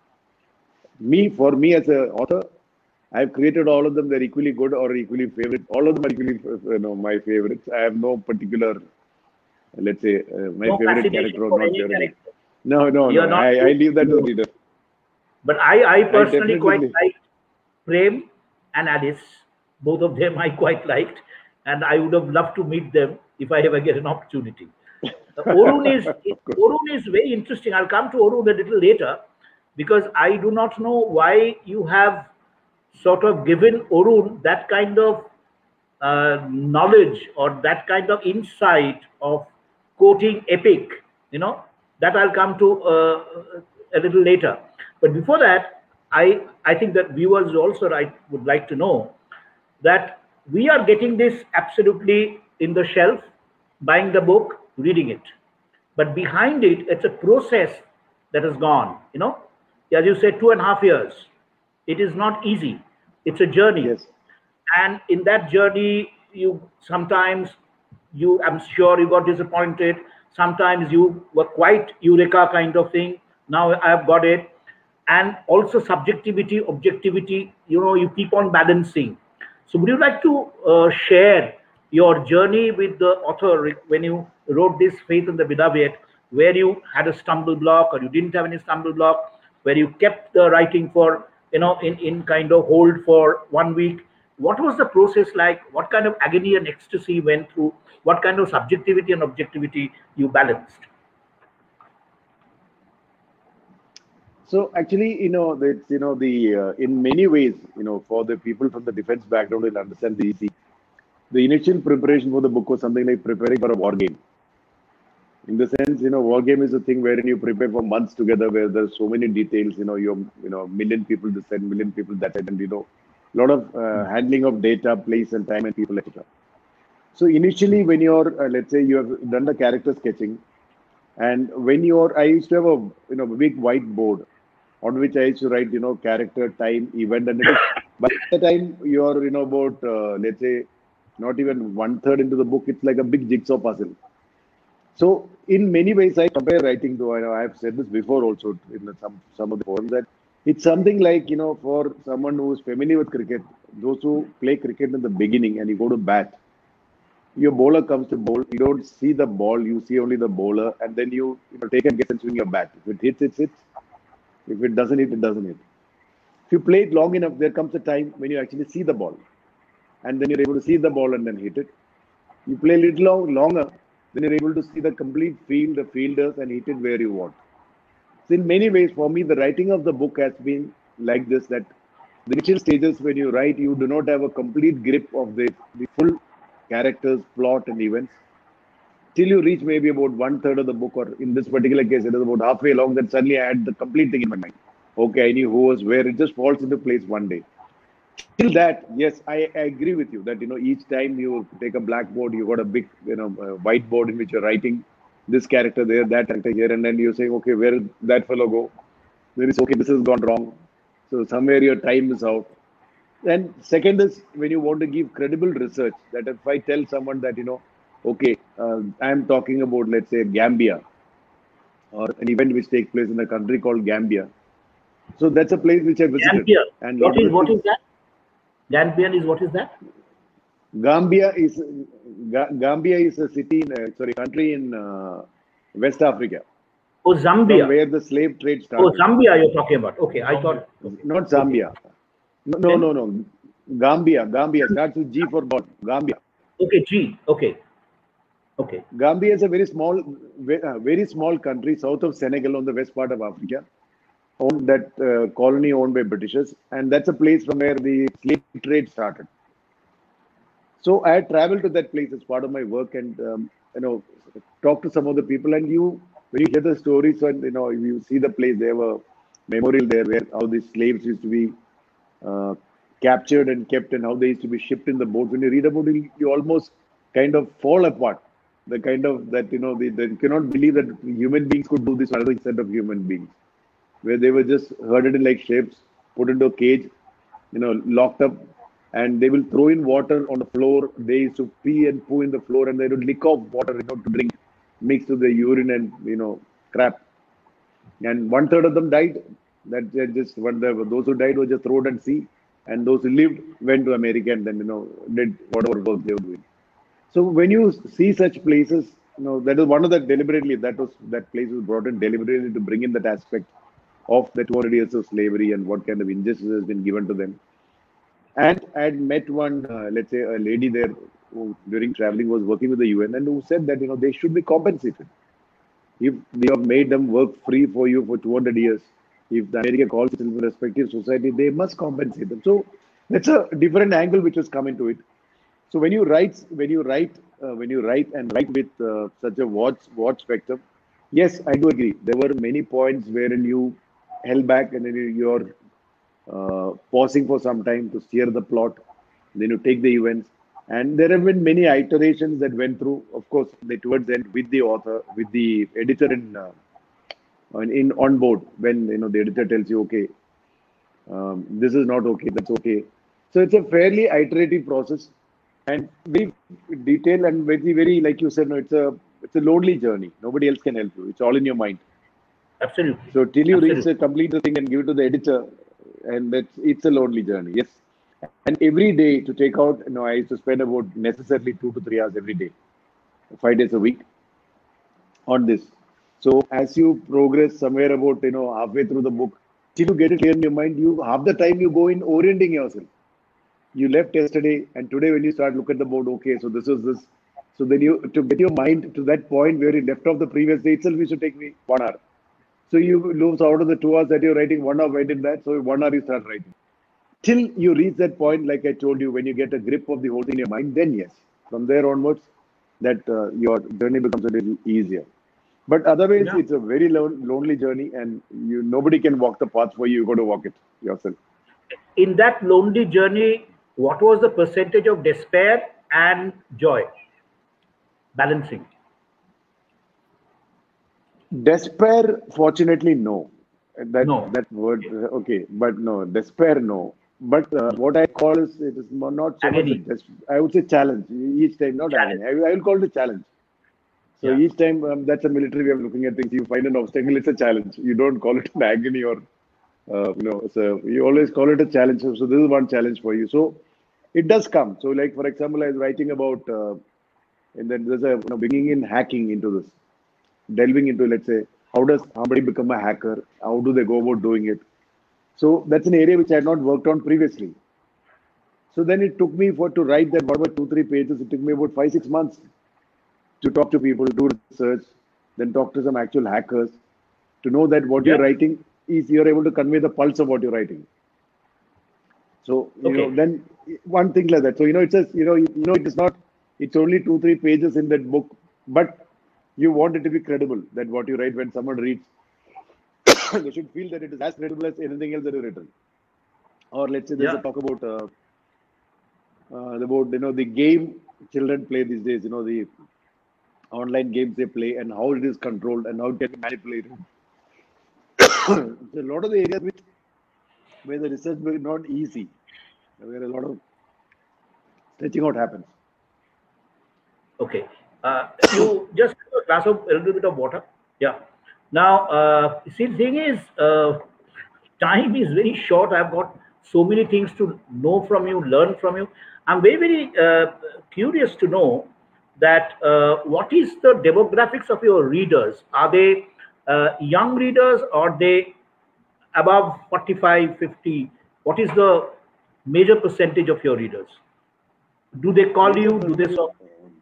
Me, for me as an author, I've created all of them. They're equally good or equally favorite. All of them are equally, you know, my favorites. I have no particular, let's say, uh, my no favorite character or not favorite. Character. No, no, You're no. I, I leave that to the reader. But I, I personally I quite liked Prem and Alice. Both of them I quite liked, and I would have loved to meet them if I ever get an opportunity. Arun is Arun is very interesting. I'll come to Arun a little later, because I do not know why you have sort of given Arun that kind of uh, knowledge or that kind of insight of quoting epic, you know, that I'll come to uh, a little later. But before that, I, I think that viewers also I would like to know that we are getting this absolutely in the shelf, buying the book, reading it. But behind it, it's a process that has gone, you know, as you said, two and a half years. It is not easy. It's a journey. Yes. And in that journey, you sometimes, you, I'm sure you got disappointed. Sometimes you were quite eureka kind of thing. Now I've got it. And also subjectivity, objectivity, you know, you keep on balancing. So would you like to uh, share your journey with the author when you wrote this Faith in the Beloved, where you had a stumble block or you didn't have any stumble block, where you kept the writing for, you know, in, in kind of hold for one week? What was the process like? What kind of agony and ecstasy went through? What kind of subjectivity and objectivity you balanced? So actually, you know, that's you know the uh, in many ways, you know, for the people from the defense background will understand the easy. The initial preparation for the book was something like preparing for a war game. In the sense, you know, war game is a thing wherein you prepare for months together, where there's so many details. You know, you're you know million people this side, million people that side, and you know, a lot of uh, handling of data, place, and time, and people, et cetera. So initially, when you're uh, let's say you have done the character sketching, and when you're, I used to have a you know big whiteboard on which I used to write you know character, time, event, and it is by the time you're you know about uh, let's say not even one third into the book, it's like a big jigsaw puzzle. So in many ways, I compare writing to, I know I have said this before also in some, some of the forums, that it's something like, you know, for someone who is familiar with cricket, those who play cricket in the beginning and you go to bat, your bowler comes to bowl, you don't see the ball, you see only the bowler, and then you, you know, take a guess and swing your bat. If it hits, it hits. If it doesn't hit, it doesn't hit. If you play it long enough, there comes a time when you actually see the ball, and then you're able to see the ball and then hit it. You play a little long, longer, then you're able to see the complete field, the fielders, and hit it where you want. So in many ways, for me, the writing of the book has been like this, that the initial stages when you write, you do not have a complete grip of the, the full characters, plot, and events. Till you reach maybe about one third of the book, or in this particular case, it is about halfway along, that suddenly I had the complete thing in my mind. Okay, I knew who was where, it just falls into place one day. Till that, yes, I, I agree with you that, you know, each time you take a blackboard, you got a big, you know, uh, whiteboard in which you're writing this character there, that character here, and then you're saying, okay, where did that fellow go? Then it's okay, this has gone wrong. So somewhere your time is out. And second is when you want to give credible research, that if I tell someone that, you know, okay, uh, I'm talking about, let's say, Gambia, or an event which takes place in a country called Gambia. So that's a place which I visited. Gambia. And What is, what is that? Gambian is what is that? Gambia is Gambia is a city, in, uh, sorry, country in uh, West Africa. Oh, Zambia. Where the slave trade started. Oh, Zambia you're talking about. Okay, I thought. Okay. Not Zambia. Okay. No, no, no, no. Gambia. Gambia starts with G for God. Gambia. Okay, G. Okay. Okay. Gambia is a very small, very small country south of Senegal on the west part of Africa. Owned that uh, colony owned by Britishers, and that's a place from where the slave trade started. So I had traveled to that place as part of my work, and um, you know, talked to some of the people. And you, when you hear the stories, and you know, you see the place, there were memorial there where how the slaves used to be uh, captured and kept, and how they used to be shipped in the boats. When you read about it, you almost kind of fall apart. The kind of that you know, they, they cannot believe that human beings could do this other set of human beings, where they were just herded in like ships, put into a cage, you know, locked up, and they will throw in water on the floor. They used to pee and poo in the floor, and they would lick off water, you know, to drink, mixed with the urine and, you know, crap. And one third of them died. That just one, those who died were just thrown at sea, and those who lived went to America and then, you know, did whatever work they were doing. So when you see such places, you know, that is one of the deliberately, that was, that place was brought in deliberately to bring in that aspect of the two hundred years of slavery and what kind of injustice has been given to them. And I had met one, uh, let's say, a lady there who during traveling was working with the U N, and who said that, you know, they should be compensated. If they have made them work free for you for two hundred years, if the America calls it in the respective society, they must compensate them. So that's a different angle which has come into it. So when you write, when you write, uh, when you write and write with uh, such a watch, watch spectrum, yes, I do agree. There were many points wherein you held back, and then you're uh, pausing for some time to steer the plot. Then you take the events, and there have been many iterations that went through. Of course, they towards the end with the author, with the editor in uh, in on board. When you know the editor tells you, okay, um, this is not okay, that's okay. So it's a fairly iterative process, and very detailed and very very like you said, no, it's a it's a lonely journey. Nobody else can help you. It's all in your mind. Absolutely. So till you Absolutely. reach a complete the thing and give it to the editor, and it's it's a lonely journey. Yes. And every day to take out, you know, I used to spend about necessarily two to three hours every day, five days a week on this. So as you progress somewhere about, you know, halfway through the book, till you get it clear in your mind, you half the time you go in orienting yourself. You left yesterday, and today when you start look at the board, okay, so this is this. So then you, to get your mind to that point where you left off the previous day itself, it should take me one hour. So you lose out of the two hours that you're writing, one hour went in that, so one hour you start writing. Till you reach that point, like I told you, when you get a grip of the whole thing in your mind, then yes, from there onwards, that uh, your journey becomes a little easier. But otherwise, Yeah. it's a very lon- lonely journey, and you nobody can walk the path for you. You got to walk it yourself. In that lonely journey, what was the percentage of despair and joy balancing? Despair, fortunately, no. That No. that word, uh, okay, but no, despair, no. But uh, what I call is it is mo- not so much a Agony. des- I would say challenge each time, not Challenge. agony. I, I will call it a challenge. So Yeah. each time um, that's a military way of looking at things. You find an obstacle, it's a challenge. You don't call it an agony or uh, you know. So you always call it a challenge. So, so this is one challenge for you. So it does come. So like for example, I was writing about uh, and then there's a you know bringing in hacking into this, delving into let's say how does somebody become a hacker? How do they go about doing it? So that's an area which I had not worked on previously. So then it took me for to write that whatever two three pages. It took me about five six months to talk to people, do research, then talk to some actual hackers to know that what you're Yeah. writing is you're able to convey the pulse of what you're writing. So you know, Okay. then one thing like that. So you know, it's just you know, you know, it is not. It's only two three pages in that book, but you want it to be credible. That what you write when someone reads, they should feel that it is as credible as anything else that is written. Or let's say there's a Yeah. talk about uh, uh, about you know the game children play these days. You know the online games they play and how it is controlled and how it can be manipulated. So a lot of the areas which where the research is not easy, where a lot of stretching out happens. Okay. Uh, you just have a glass of a little bit of water. Yeah. Now, uh, see, the thing is, uh, time is very short. I've got so many things to know from you, learn from you. I'm very, very uh, curious to know that uh, what is the demographics of your readers? Are they uh, young readers or are they above forty-five, fifty? What is the major percentage of your readers? Do they call Major you? Do they percentage. so? Um,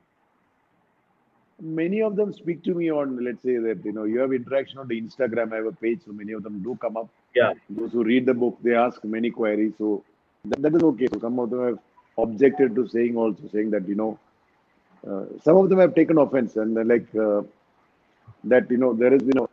many of them speak to me on, let's say that you know you have interaction on the Instagram. I have a page, so many of them do come up. Yeah. Those who read the book, they ask many queries. So that, that is okay. So some of them have objected to saying also saying that you know uh, some of them have taken offense and they're like uh, that you know there is you know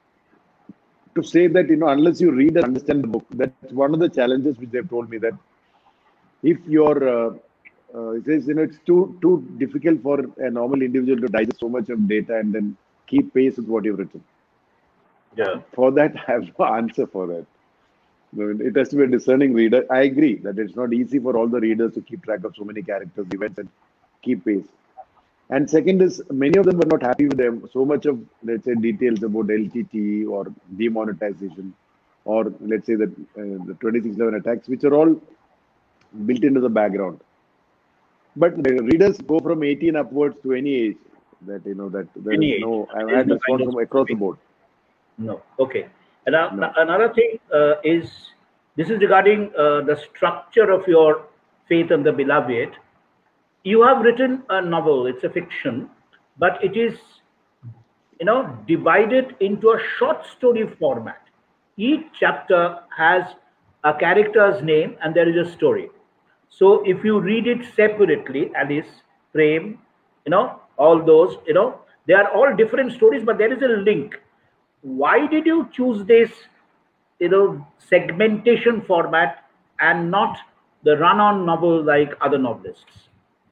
to say that you know unless you read and understand the book, that's one of the challenges which they've told me that if you're uh, uh, it says you know it's too too difficult for a normal individual to digest so much of data and then keep pace with what you've written. Yeah. For that, I have no answer for that. No, it has to be a discerning reader. I agree that it's not easy for all the readers to keep track of so many characters, events, and keep pace. And second is many of them were not happy with them. So much of let's say details about L T T or demonetization, or let's say that uh, the twenty-six eleven attacks, which are all built into the background. But the readers go from eighteen upwards to any age. That you know that there is Any age. no. I've There is had no kind response of from across the specific. board. No. Okay. And uh, No. another thing uh, is this is regarding uh, the structure of your Faith and the Beloved. You have written a novel. It's a fiction, but it is you know divided into a short story format. Each chapter has a character's name and there is a story. So if you read it separately, Alice, Prem, you know all those, you know they are all different stories, but there is a link. Why did you choose this you know segmentation format and not the run-on novel like other novelists?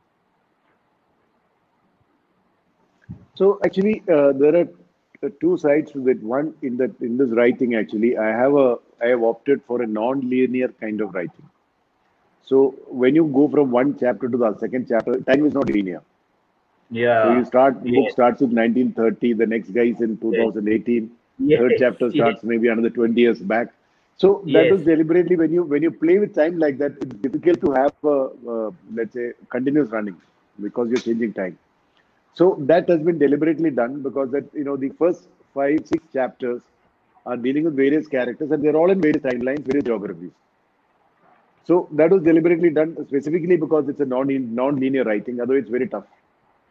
So actually, uh, there are uh, two sides to that. One in that in this writing, actually, I have a I have opted for a non-linear kind of writing. So when you go from one chapter to the second chapter, time is not linear. So you Yeah. start book Yes. starts with nineteen thirty, the next guy is in Yes. two thousand eighteen, Yes. third chapter Yes. starts maybe another twenty years back. So that Yes. was deliberately when you when you play with time like that, it's difficult to have a, uh, let's say continuous running because you're changing time. So that has been deliberately done because that you know the first five six chapters are dealing with various characters and they're all in various timelines, various geographies. So that was deliberately done specifically because it's a non non-linear writing. Otherwise, it's very tough.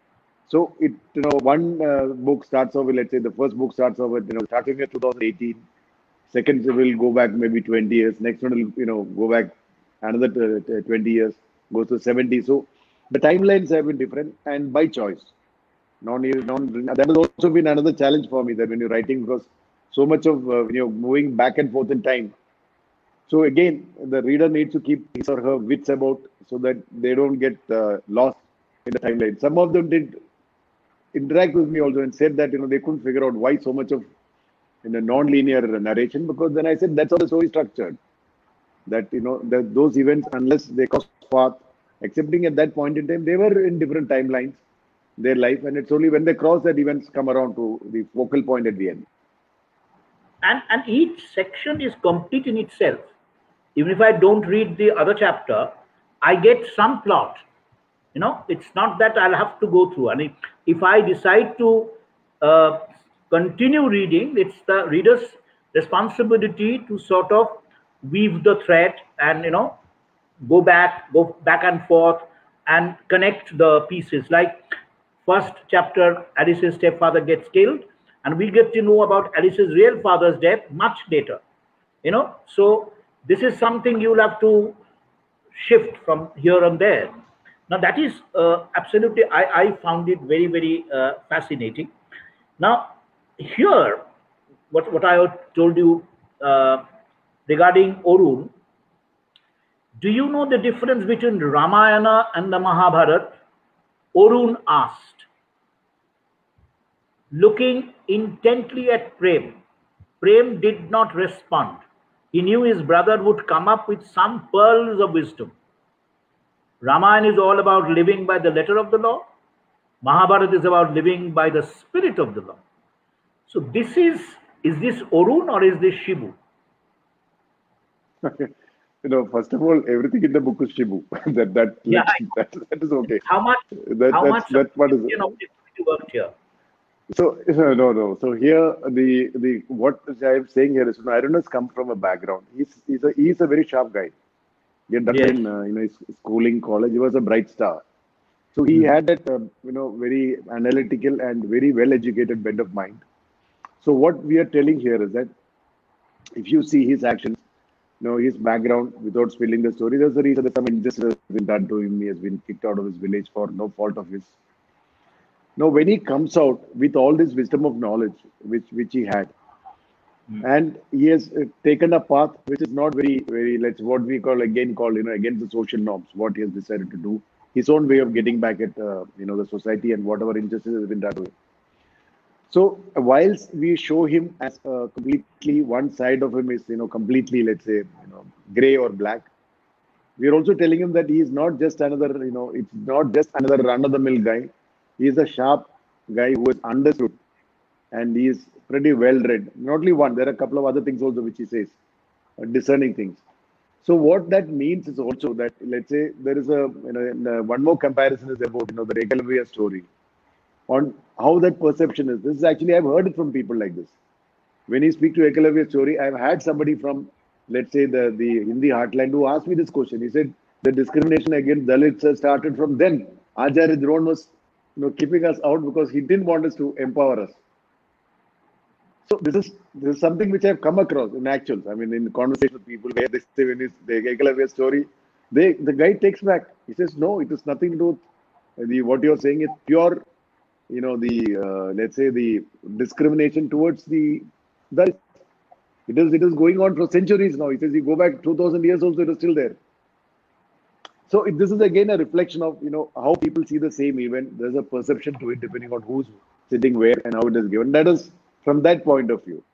So it, you know, one uh, book starts off with, let's say, the first book starts off with, you know, starting at two thousand eighteen. Second will go back maybe twenty years. Next one will, you know, go back another uh, twenty years, goes to seventy. So the timelines have been different and by choice. Non, non, that has also been another challenge for me, that when you're writing, because so much of, uh, you know, moving back and forth in time. So again, the reader needs to keep his or her wits about, so that they don't get uh, lost in the timeline. Some of them did interact with me also and said that, you know, they couldn't figure out why so much of in a non-linear narration, because then I said that's how the story is structured. That, you know, that those events, unless they cross path, accepting at that point in time, they were in different timelines, their life, and it's only when they cross that events come around to the focal point at the end. And, and each section is complete in itself. Even if I don't read the other chapter, I get some plot. You know, it's not that I'll have to go through. And if, if I decide to uh, continue reading, it's the reader's responsibility to sort of weave the thread and, you know, go back, go back and forth and connect the pieces. Like first chapter, Alice's stepfather gets killed, and we get to know about Alice's real father's death much later. You know, so this is something you'll have to shift from here and there. Now that is uh, absolutely, I, I found it very, very uh, fascinating. Now here, what, what I told you uh, regarding Orun, do you know the difference between Ramayana and the Mahabharata? Orun asked, looking intently at Prem. Prem did not respond. He knew his brother would come up with some pearls of wisdom. Ramayana is all about living by the letter of the law. Mahabharata is about living by the spirit of the law. So this is, is this Orun or is this Shibu? You know, first of all, everything in the book is Shibu. that, that, yeah, that, that is okay. How much, that, how that's, much that's what is worked here? So, no, no. So here, the, the, what I'm saying here is, you know, Arun has come from a background. He's, he's a, he's a very sharp guy. He had done Yes. in, uh, you know, his schooling, college. He was a bright star. So he mm. had that, uh, you know, very analytical and very well-educated bent of mind. So what we are telling here is that if you see his actions, you know, his background, without spilling the story, there's a reason that some injustice has been done to him. He has been kicked out of his village for no fault of his. Now, when he comes out with all this wisdom of knowledge, which which he had, mm. and he has uh, taken a path which is not very, very, let's what we call again called, you know, against the social norms, what he has decided to do, his own way of getting back at, uh, you know, the society and whatever injustice has been done to him. So, whilst we show him as uh, completely, one side of him is, you know, completely, let's say, you know, gray or black, we are also telling him that he is not just another, you know, it's not just another run-of-the-mill guy. He is a sharp guy who is understood, and he is pretty well-read. Not only one, there are a couple of other things also which he says, uh, discerning things. So what that means is also that, let's say, there is a, you know, one more comparison is about, you know, the Eklavya story, on how that perception is. This is actually, I've heard it from people like this. When you speak to Eklavya story, I've had somebody from, let's say, the, the Hindi heartland who asked me this question. He said, the discrimination against Dalits started from then. Acharya Drona was, you know, keeping us out because he didn't want us to empower us. So this is this is something which I've come across in actuals. I mean, in conversation with people where they say when it's the Eklavya story, they the guy takes back. He says, no, it has nothing to do with the, what you're saying is pure, you know, the uh, let's say the discrimination towards the Dalits. It is it is going on for centuries now. He says you go back two thousand years also, it is still there. So it, this is again a reflection of, you know, how people see the same event. There's a perception to it depending on who's sitting where and how it is given. That is from that point of view.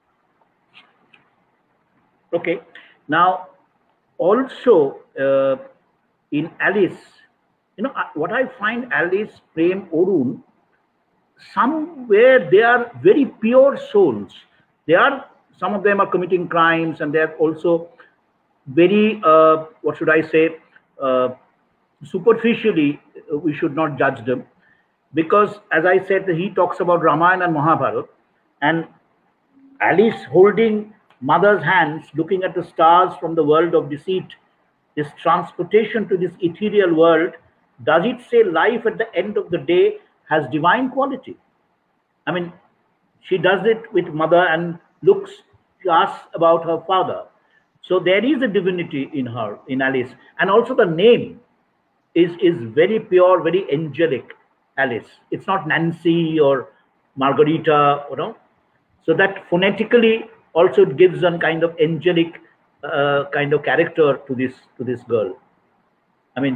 Okay. Now, also uh, in Alice, you know, what I find Alice, Prem, Orun, somewhere they are very pure souls. They are, some of them are committing crimes, and they are also very, uh, what should I say, uh, superficially, uh, we should not judge them. Because, as I said, he talks about Ramayana and Mahabharata, and Alice holding mother's hands, looking at the stars from the world of deceit, this transportation to this ethereal world, does it say life at the end of the day has divine quality. I mean, she does it with mother and looks, she asks about her father. So there is a divinity in her, in Alice. And also the name is, is very pure, very angelic, Alice. It's not Nancy or Margarita, you know. So that phonetically also gives some kind of angelic uh, kind of character to this to this girl. I mean,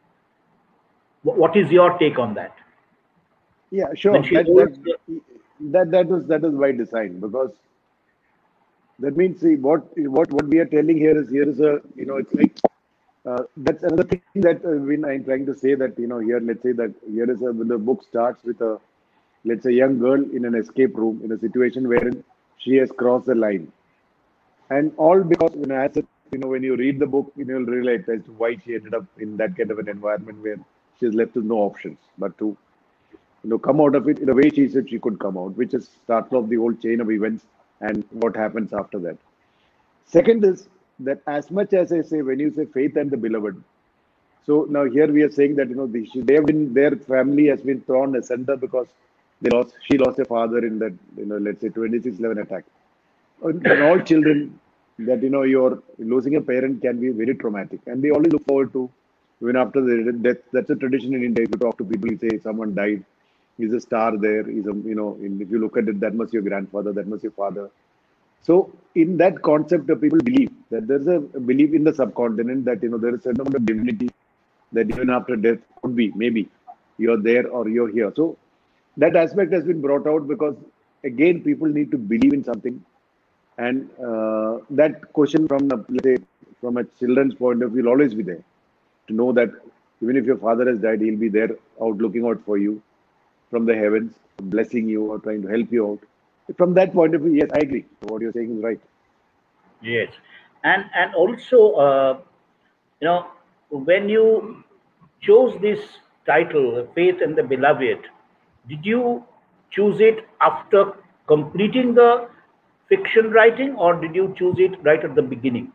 what is your take on that? Yeah, sure. When she That, holds that the- that that was that is by design, because that means, see, what what what we are telling here is here is a, you know, it's like uh, that's another thing that uh, when I'm trying to say that, you know, here, let's say that here is a, when the book starts with a, let's say, young girl in an escape room in a situation wherein she has crossed the line, and all because, you know, as a, you know, when you read the book, you know, you'll realize as to why she ended up in that kind of an environment where she's left with no options but to, you know, come out of it in the way she said she could come out, which is starts off the whole chain of events and what happens after that. Second is that as much as I say, when you say faith and the beloved, so now here we are saying that, you know, the, they have been, their family has been thrown asunder because they lost, she lost a father in that, you know, let's say twenty-six eleven attack. And and all children, that, you know, you're losing a parent can be very traumatic, and they always look forward to, even after the death. That's a tradition in India. If you talk to people, you say someone died, he's a star there, he's a, you know, in, if you look at it, that must be your grandfather, that must be your father. So in that concept, of people believe that there's a belief in the subcontinent that, you know, there is a certain amount of divinity that even after death could be, maybe you're there or you're here. So that aspect has been brought out because, again, people need to believe in something. And uh, that question from, the, let's say, from a children's point of view will always be there, to know that even if your father has died, he'll be there out looking out for you from the heavens, blessing you or trying to help you out. From that point of view, yes, I agree. What you're saying is right. Yes, and and also, uh, you know, when you chose this title, Faith and the Beloved, did you choose it after completing the fiction writing, or did you choose it right at the beginning?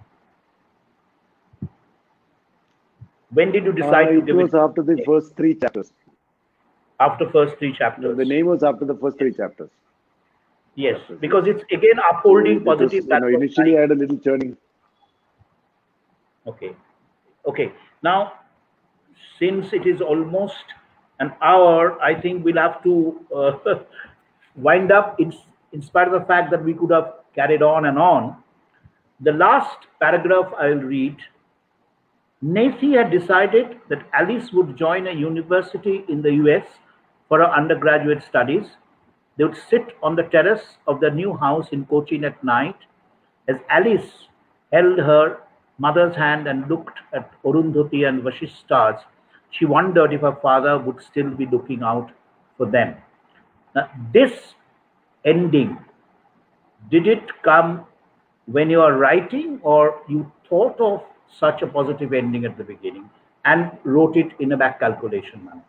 When did you Uh, decide to it give it was after the first three chapters. after first three No, the chapters? name was after the first three chapters. Yes, Chapters, yes. because it's again So upholding it, it was, positive you know, values of initially life. I had a little churning. Okay, okay. Now, since it is almost an hour, I think we'll have to uh, wind up in, in spite of the fact that we could have carried on and on. The last paragraph I'll read. Nancy had decided that Alice would join a university in the U S for her undergraduate studies. They would sit on the terrace of their new house in Cochin at night. As Alice held her mother's hand and looked at Arundhati and Vashishta's, she wondered if her father would still be looking out for them. Now, this ending, did it come when you are writing, or you thought of such a positive ending at the beginning and wrote it in a back calculation manner?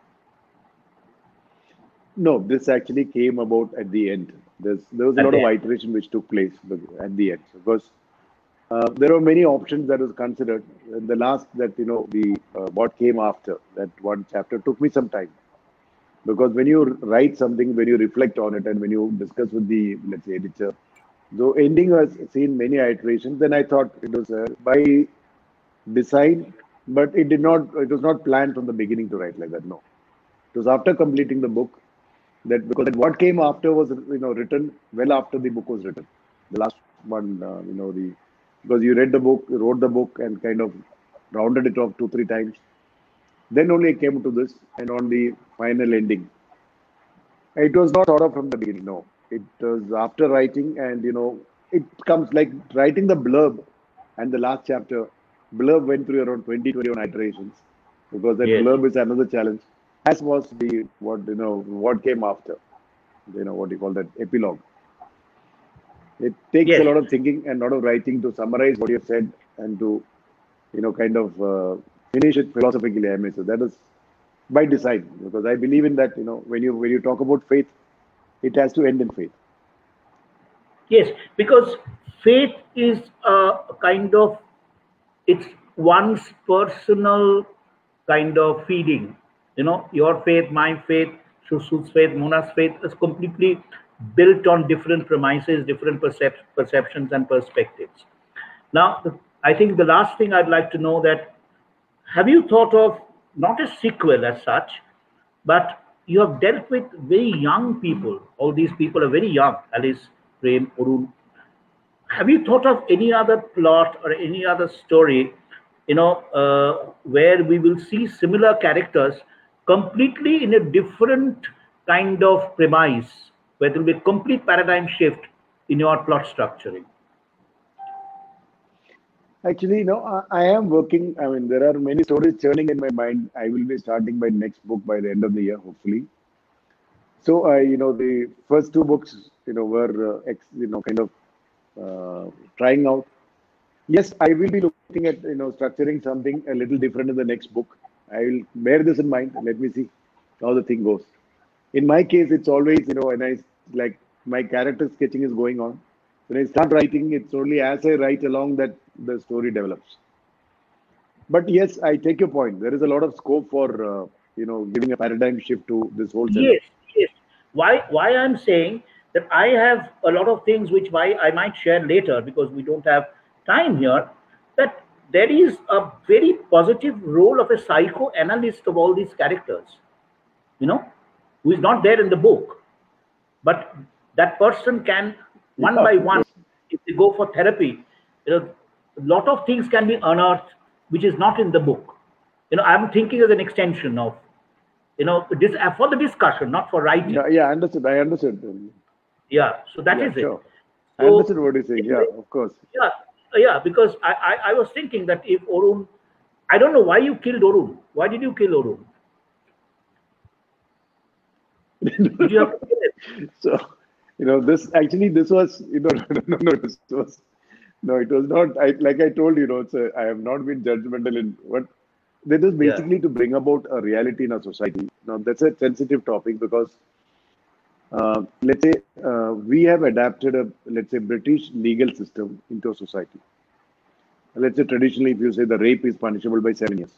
No, this actually came about at the end. There's, there was a At lot the of end. iteration which took place at the end, because uh, there were many options that was considered. And the last that, you know, the uh, what came after that one chapter took me some time, because when you write something, when you reflect on it, and when you discuss with the, let's say, editor, though ending has seen many iterations, then I thought it was uh, by design, but it did not. It was not planned from the beginning to write like that. No, it was after completing the book that, because what came after was, you know, written well after the book was written. The last one, uh, you know, the because you read the book, you wrote the book, and kind of rounded it off two three times. Then only I came to this, and on the final ending. It was not thought of from the beginning. No, it was after writing, and, you know, it comes like writing the blurb and the last chapter. Blurb went through around twenty, twenty-one iterations, because that Yes, blurb is another challenge. As was the what you know what came after. You know what you call that epilogue. It takes a yes, lot of thinking and a lot of writing to summarize what you have said and to, you know, kind of uh, finish it philosophically. I mean, so that is by design, because I believe in that. You know, when you when you talk about faith, it has to end in faith. yes. Because faith is a kind of, it's one's personal kind of feeling. You know, your faith, my faith. Shushu's faith, Mona's faith is completely built on different premises, different percep- perceptions and perspectives. Now, the- I think the last thing I'd like to know that have you thought of not a sequel as such, but you have dealt with very young people. All these people are very young. Alice, Prem, Arun. Have you thought of any other plot or any other story, you know, uh, where we will see similar characters completely in a different kind of premise, where there will be a complete paradigm shift in your plot structuring? Actually, no, I, I am working. I mean, there are many stories churning in my mind. I will be starting my next book by the end of the year, hopefully. So, I, you know, the first two books, you know, were, uh, ex, you know, kind of uh, trying out. Yes, I will be looking at, you know, structuring something a little different in the next book. I will bear this in mind. Let me see how the thing goes. In my case, it's always, you know, when I, like, my character sketching is going on. When I start writing, it's only as I write along that the story develops. But yes, I take your point. There is a lot of scope for, uh, you know, giving a paradigm shift to this whole setup. Yes, yes. Why why I'm saying that I have a lot of things which why I might share later because we don't have time here, that there is a very positive role of a psychoanalyst of all these characters, you know, who is not there in the book. But that person can, one by one, if they go for therapy, you know, a lot of things can be unearthed which is not in the book. You know, I'm thinking as an extension of, you know, this for the discussion, not for writing. Yeah, yeah, understood. I understood. Yeah, so that yeah, is sure. it. I So, understood what you're saying. Yeah, of course. Yeah, yeah, because I, I, I was thinking that if Arun, I don't know why you killed Arun. Why did you kill Arun? Did you have to kill him? So, you know, this actually, this was, you know, no, no, no, this was, no, it was not, I, like I told you, know, it's a, I have not been judgmental in what, that is basically yeah. to bring about a reality in our society. Now, that's a sensitive topic because, uh, let's say, uh, we have adapted a, let's say, British legal system into a society. Let's say, traditionally, if you say the rape is punishable by seven years.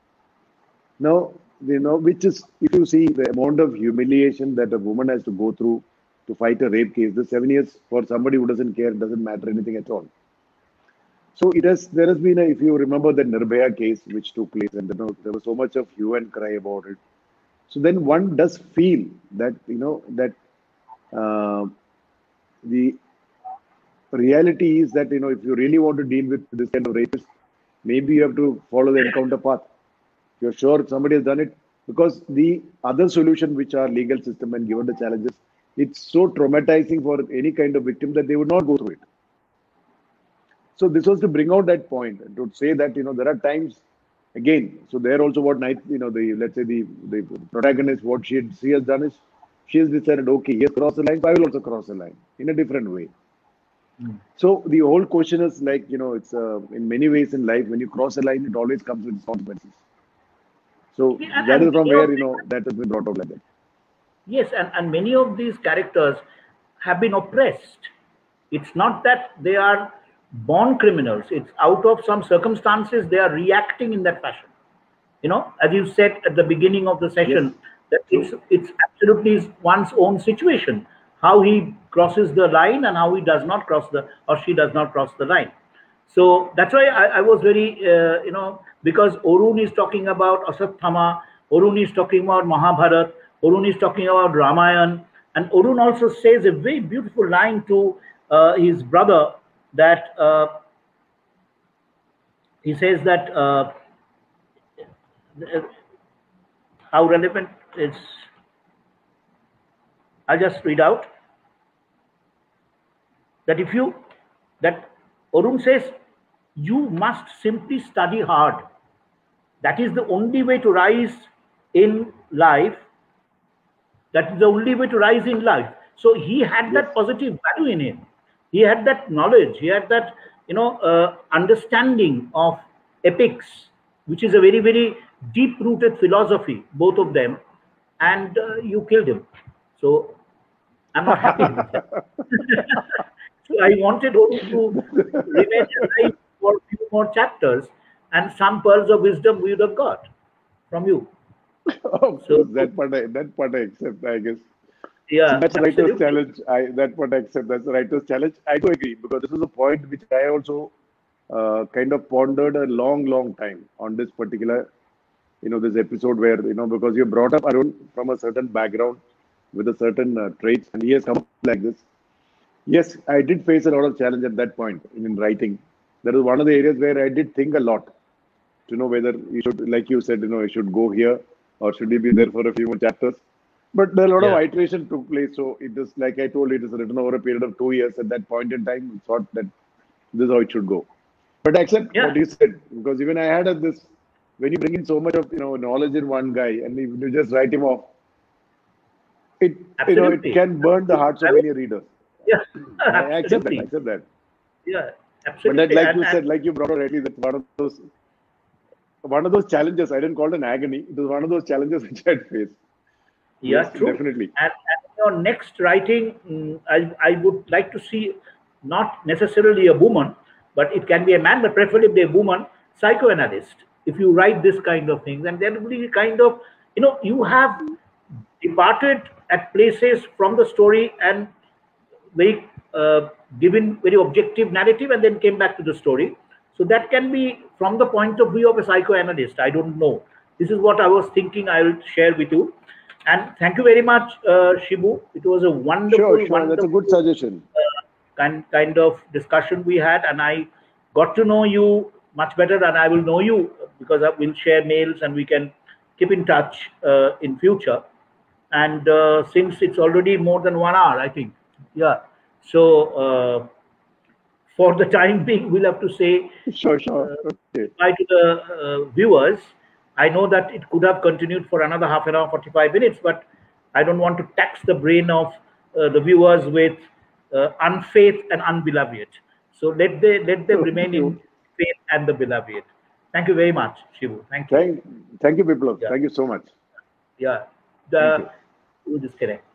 Now, you know, which is, if you see the amount of humiliation that a woman has to go through to fight a rape case, the seven years for somebody who doesn't care, doesn't matter anything at all. So it has, there has been a, if you remember the Nirbhaya case which took place, and you know, there was so much of hue and cry about it. So then one does feel that, you know, that uh, the reality is that, you know, if you really want to deal with this kind of rapist, maybe you have to follow the encounter path. You're sure somebody has done it, because the other solution, which are legal system and given the challenges, it's so traumatizing for any kind of victim that they would not go through it. So this was to bring out that point, to say that, you know, there are times, again, so there also what night, you know, the, let's say the, the protagonist, what she, had, she has done is, she has decided, okay, he has crossed the line, so I will also cross the line in a different way. Mm. So the whole question is like, you know, it's uh, in many ways in life, when you cross a line, it always comes with consequences. So yeah, that is from where, you know, that has been brought out like that. Yes, and, and many of these characters have been oppressed. It's not that they are born criminals. It's out of some circumstances, they are reacting in that fashion. You know, as you said at the beginning of the session, yes. that it's, it's absolutely one's own situation, how he crosses the line and how he does not cross the, or she does not cross the line. So that's why I, I was very, uh, you know, because Arun is talking about Asatthama, Arun is talking about Mahabharata, Arun is talking about Ramayana, and Arun also says a very beautiful line to uh, his brother that uh, he says that uh, how relevant is, I'll just read out that if you, that Arun says, you must simply study hard. That is the only way to rise in life. That is the only way to rise in life. So he had that positive value in him. He had that knowledge. He had that, you know, uh, understanding of epics, which is a very, very deep-rooted philosophy, both of them. And uh, you killed him. So I'm not happy with that. So I wanted to remain alive for a few more chapters, and some pearls of wisdom we would have got from you. Of So course, that part I, that part I accept, I guess. So yeah, that's the writer's absolutely. challenge. I that part I accept. That's the writer's challenge. I do agree because this is a point which I also uh, kind of pondered a long, long time on this particular, you know, this episode where you know because you brought up Arun from a certain background with a certain uh, traits, and he has come up like this. Yes, I did face a lot of challenge at that point in, in writing. That is one of the areas where I did think a lot to know whether you should, like you said, you know, you should go here or should he be there for a few more chapters. But a lot of Yeah, iteration took place. So it is, like I told you, it is written over a period of two years. At that point in time, we thought that this is how it should go. But I accept yeah, what you said, because even I had a, this, when you bring in so much of, you know, knowledge in one guy and you you just write him off, it, you know, it absolutely. can burn the hearts of I would, many readers. yeah, I I accept that. I absolutely. accept that. Yeah, But that, absolutely. like And, you and said, like you brought out rightly, that's one of those one of those challenges. I didn't call it an agony. It was one of those challenges which I had faced. yeah, Yes, true. definitely. And, and your next writing, mm, I, I would like to see not necessarily a woman, but it can be a man, but preferably a woman, psychoanalyst. If you write this kind of things, and then be kind of, you know, you have departed at places from the story and very uh, given very objective narrative and then came back to the story. So that can be from the point of view of a psychoanalyst. I don't know. This is what I was thinking I will share with you. And thank you very much, uh, Shibu. It was a Sure, wonderful, sure. That's a wonderful good suggestion. uh, kind kind of discussion we had, and I got to know you much better, and I will know you because I will share mails and we can keep in touch uh, in future. And uh, since it's already more than one hour, I think, yeah. So uh, for the time being, we'll have to say Sure, sure. uh, Okay. goodbye to the uh, viewers. I know that it could have continued for another half an hour, forty-five minutes, but I don't want to tax the brain of uh, the viewers with uh, unfaith and unbeloved. So let they let them remain in faith and the beloved. Thank you very much, Shivu. Thank you. Thank, thank you, Biplav. Yeah, Thank you so much. yeah. Thank The you. we'll disconnect.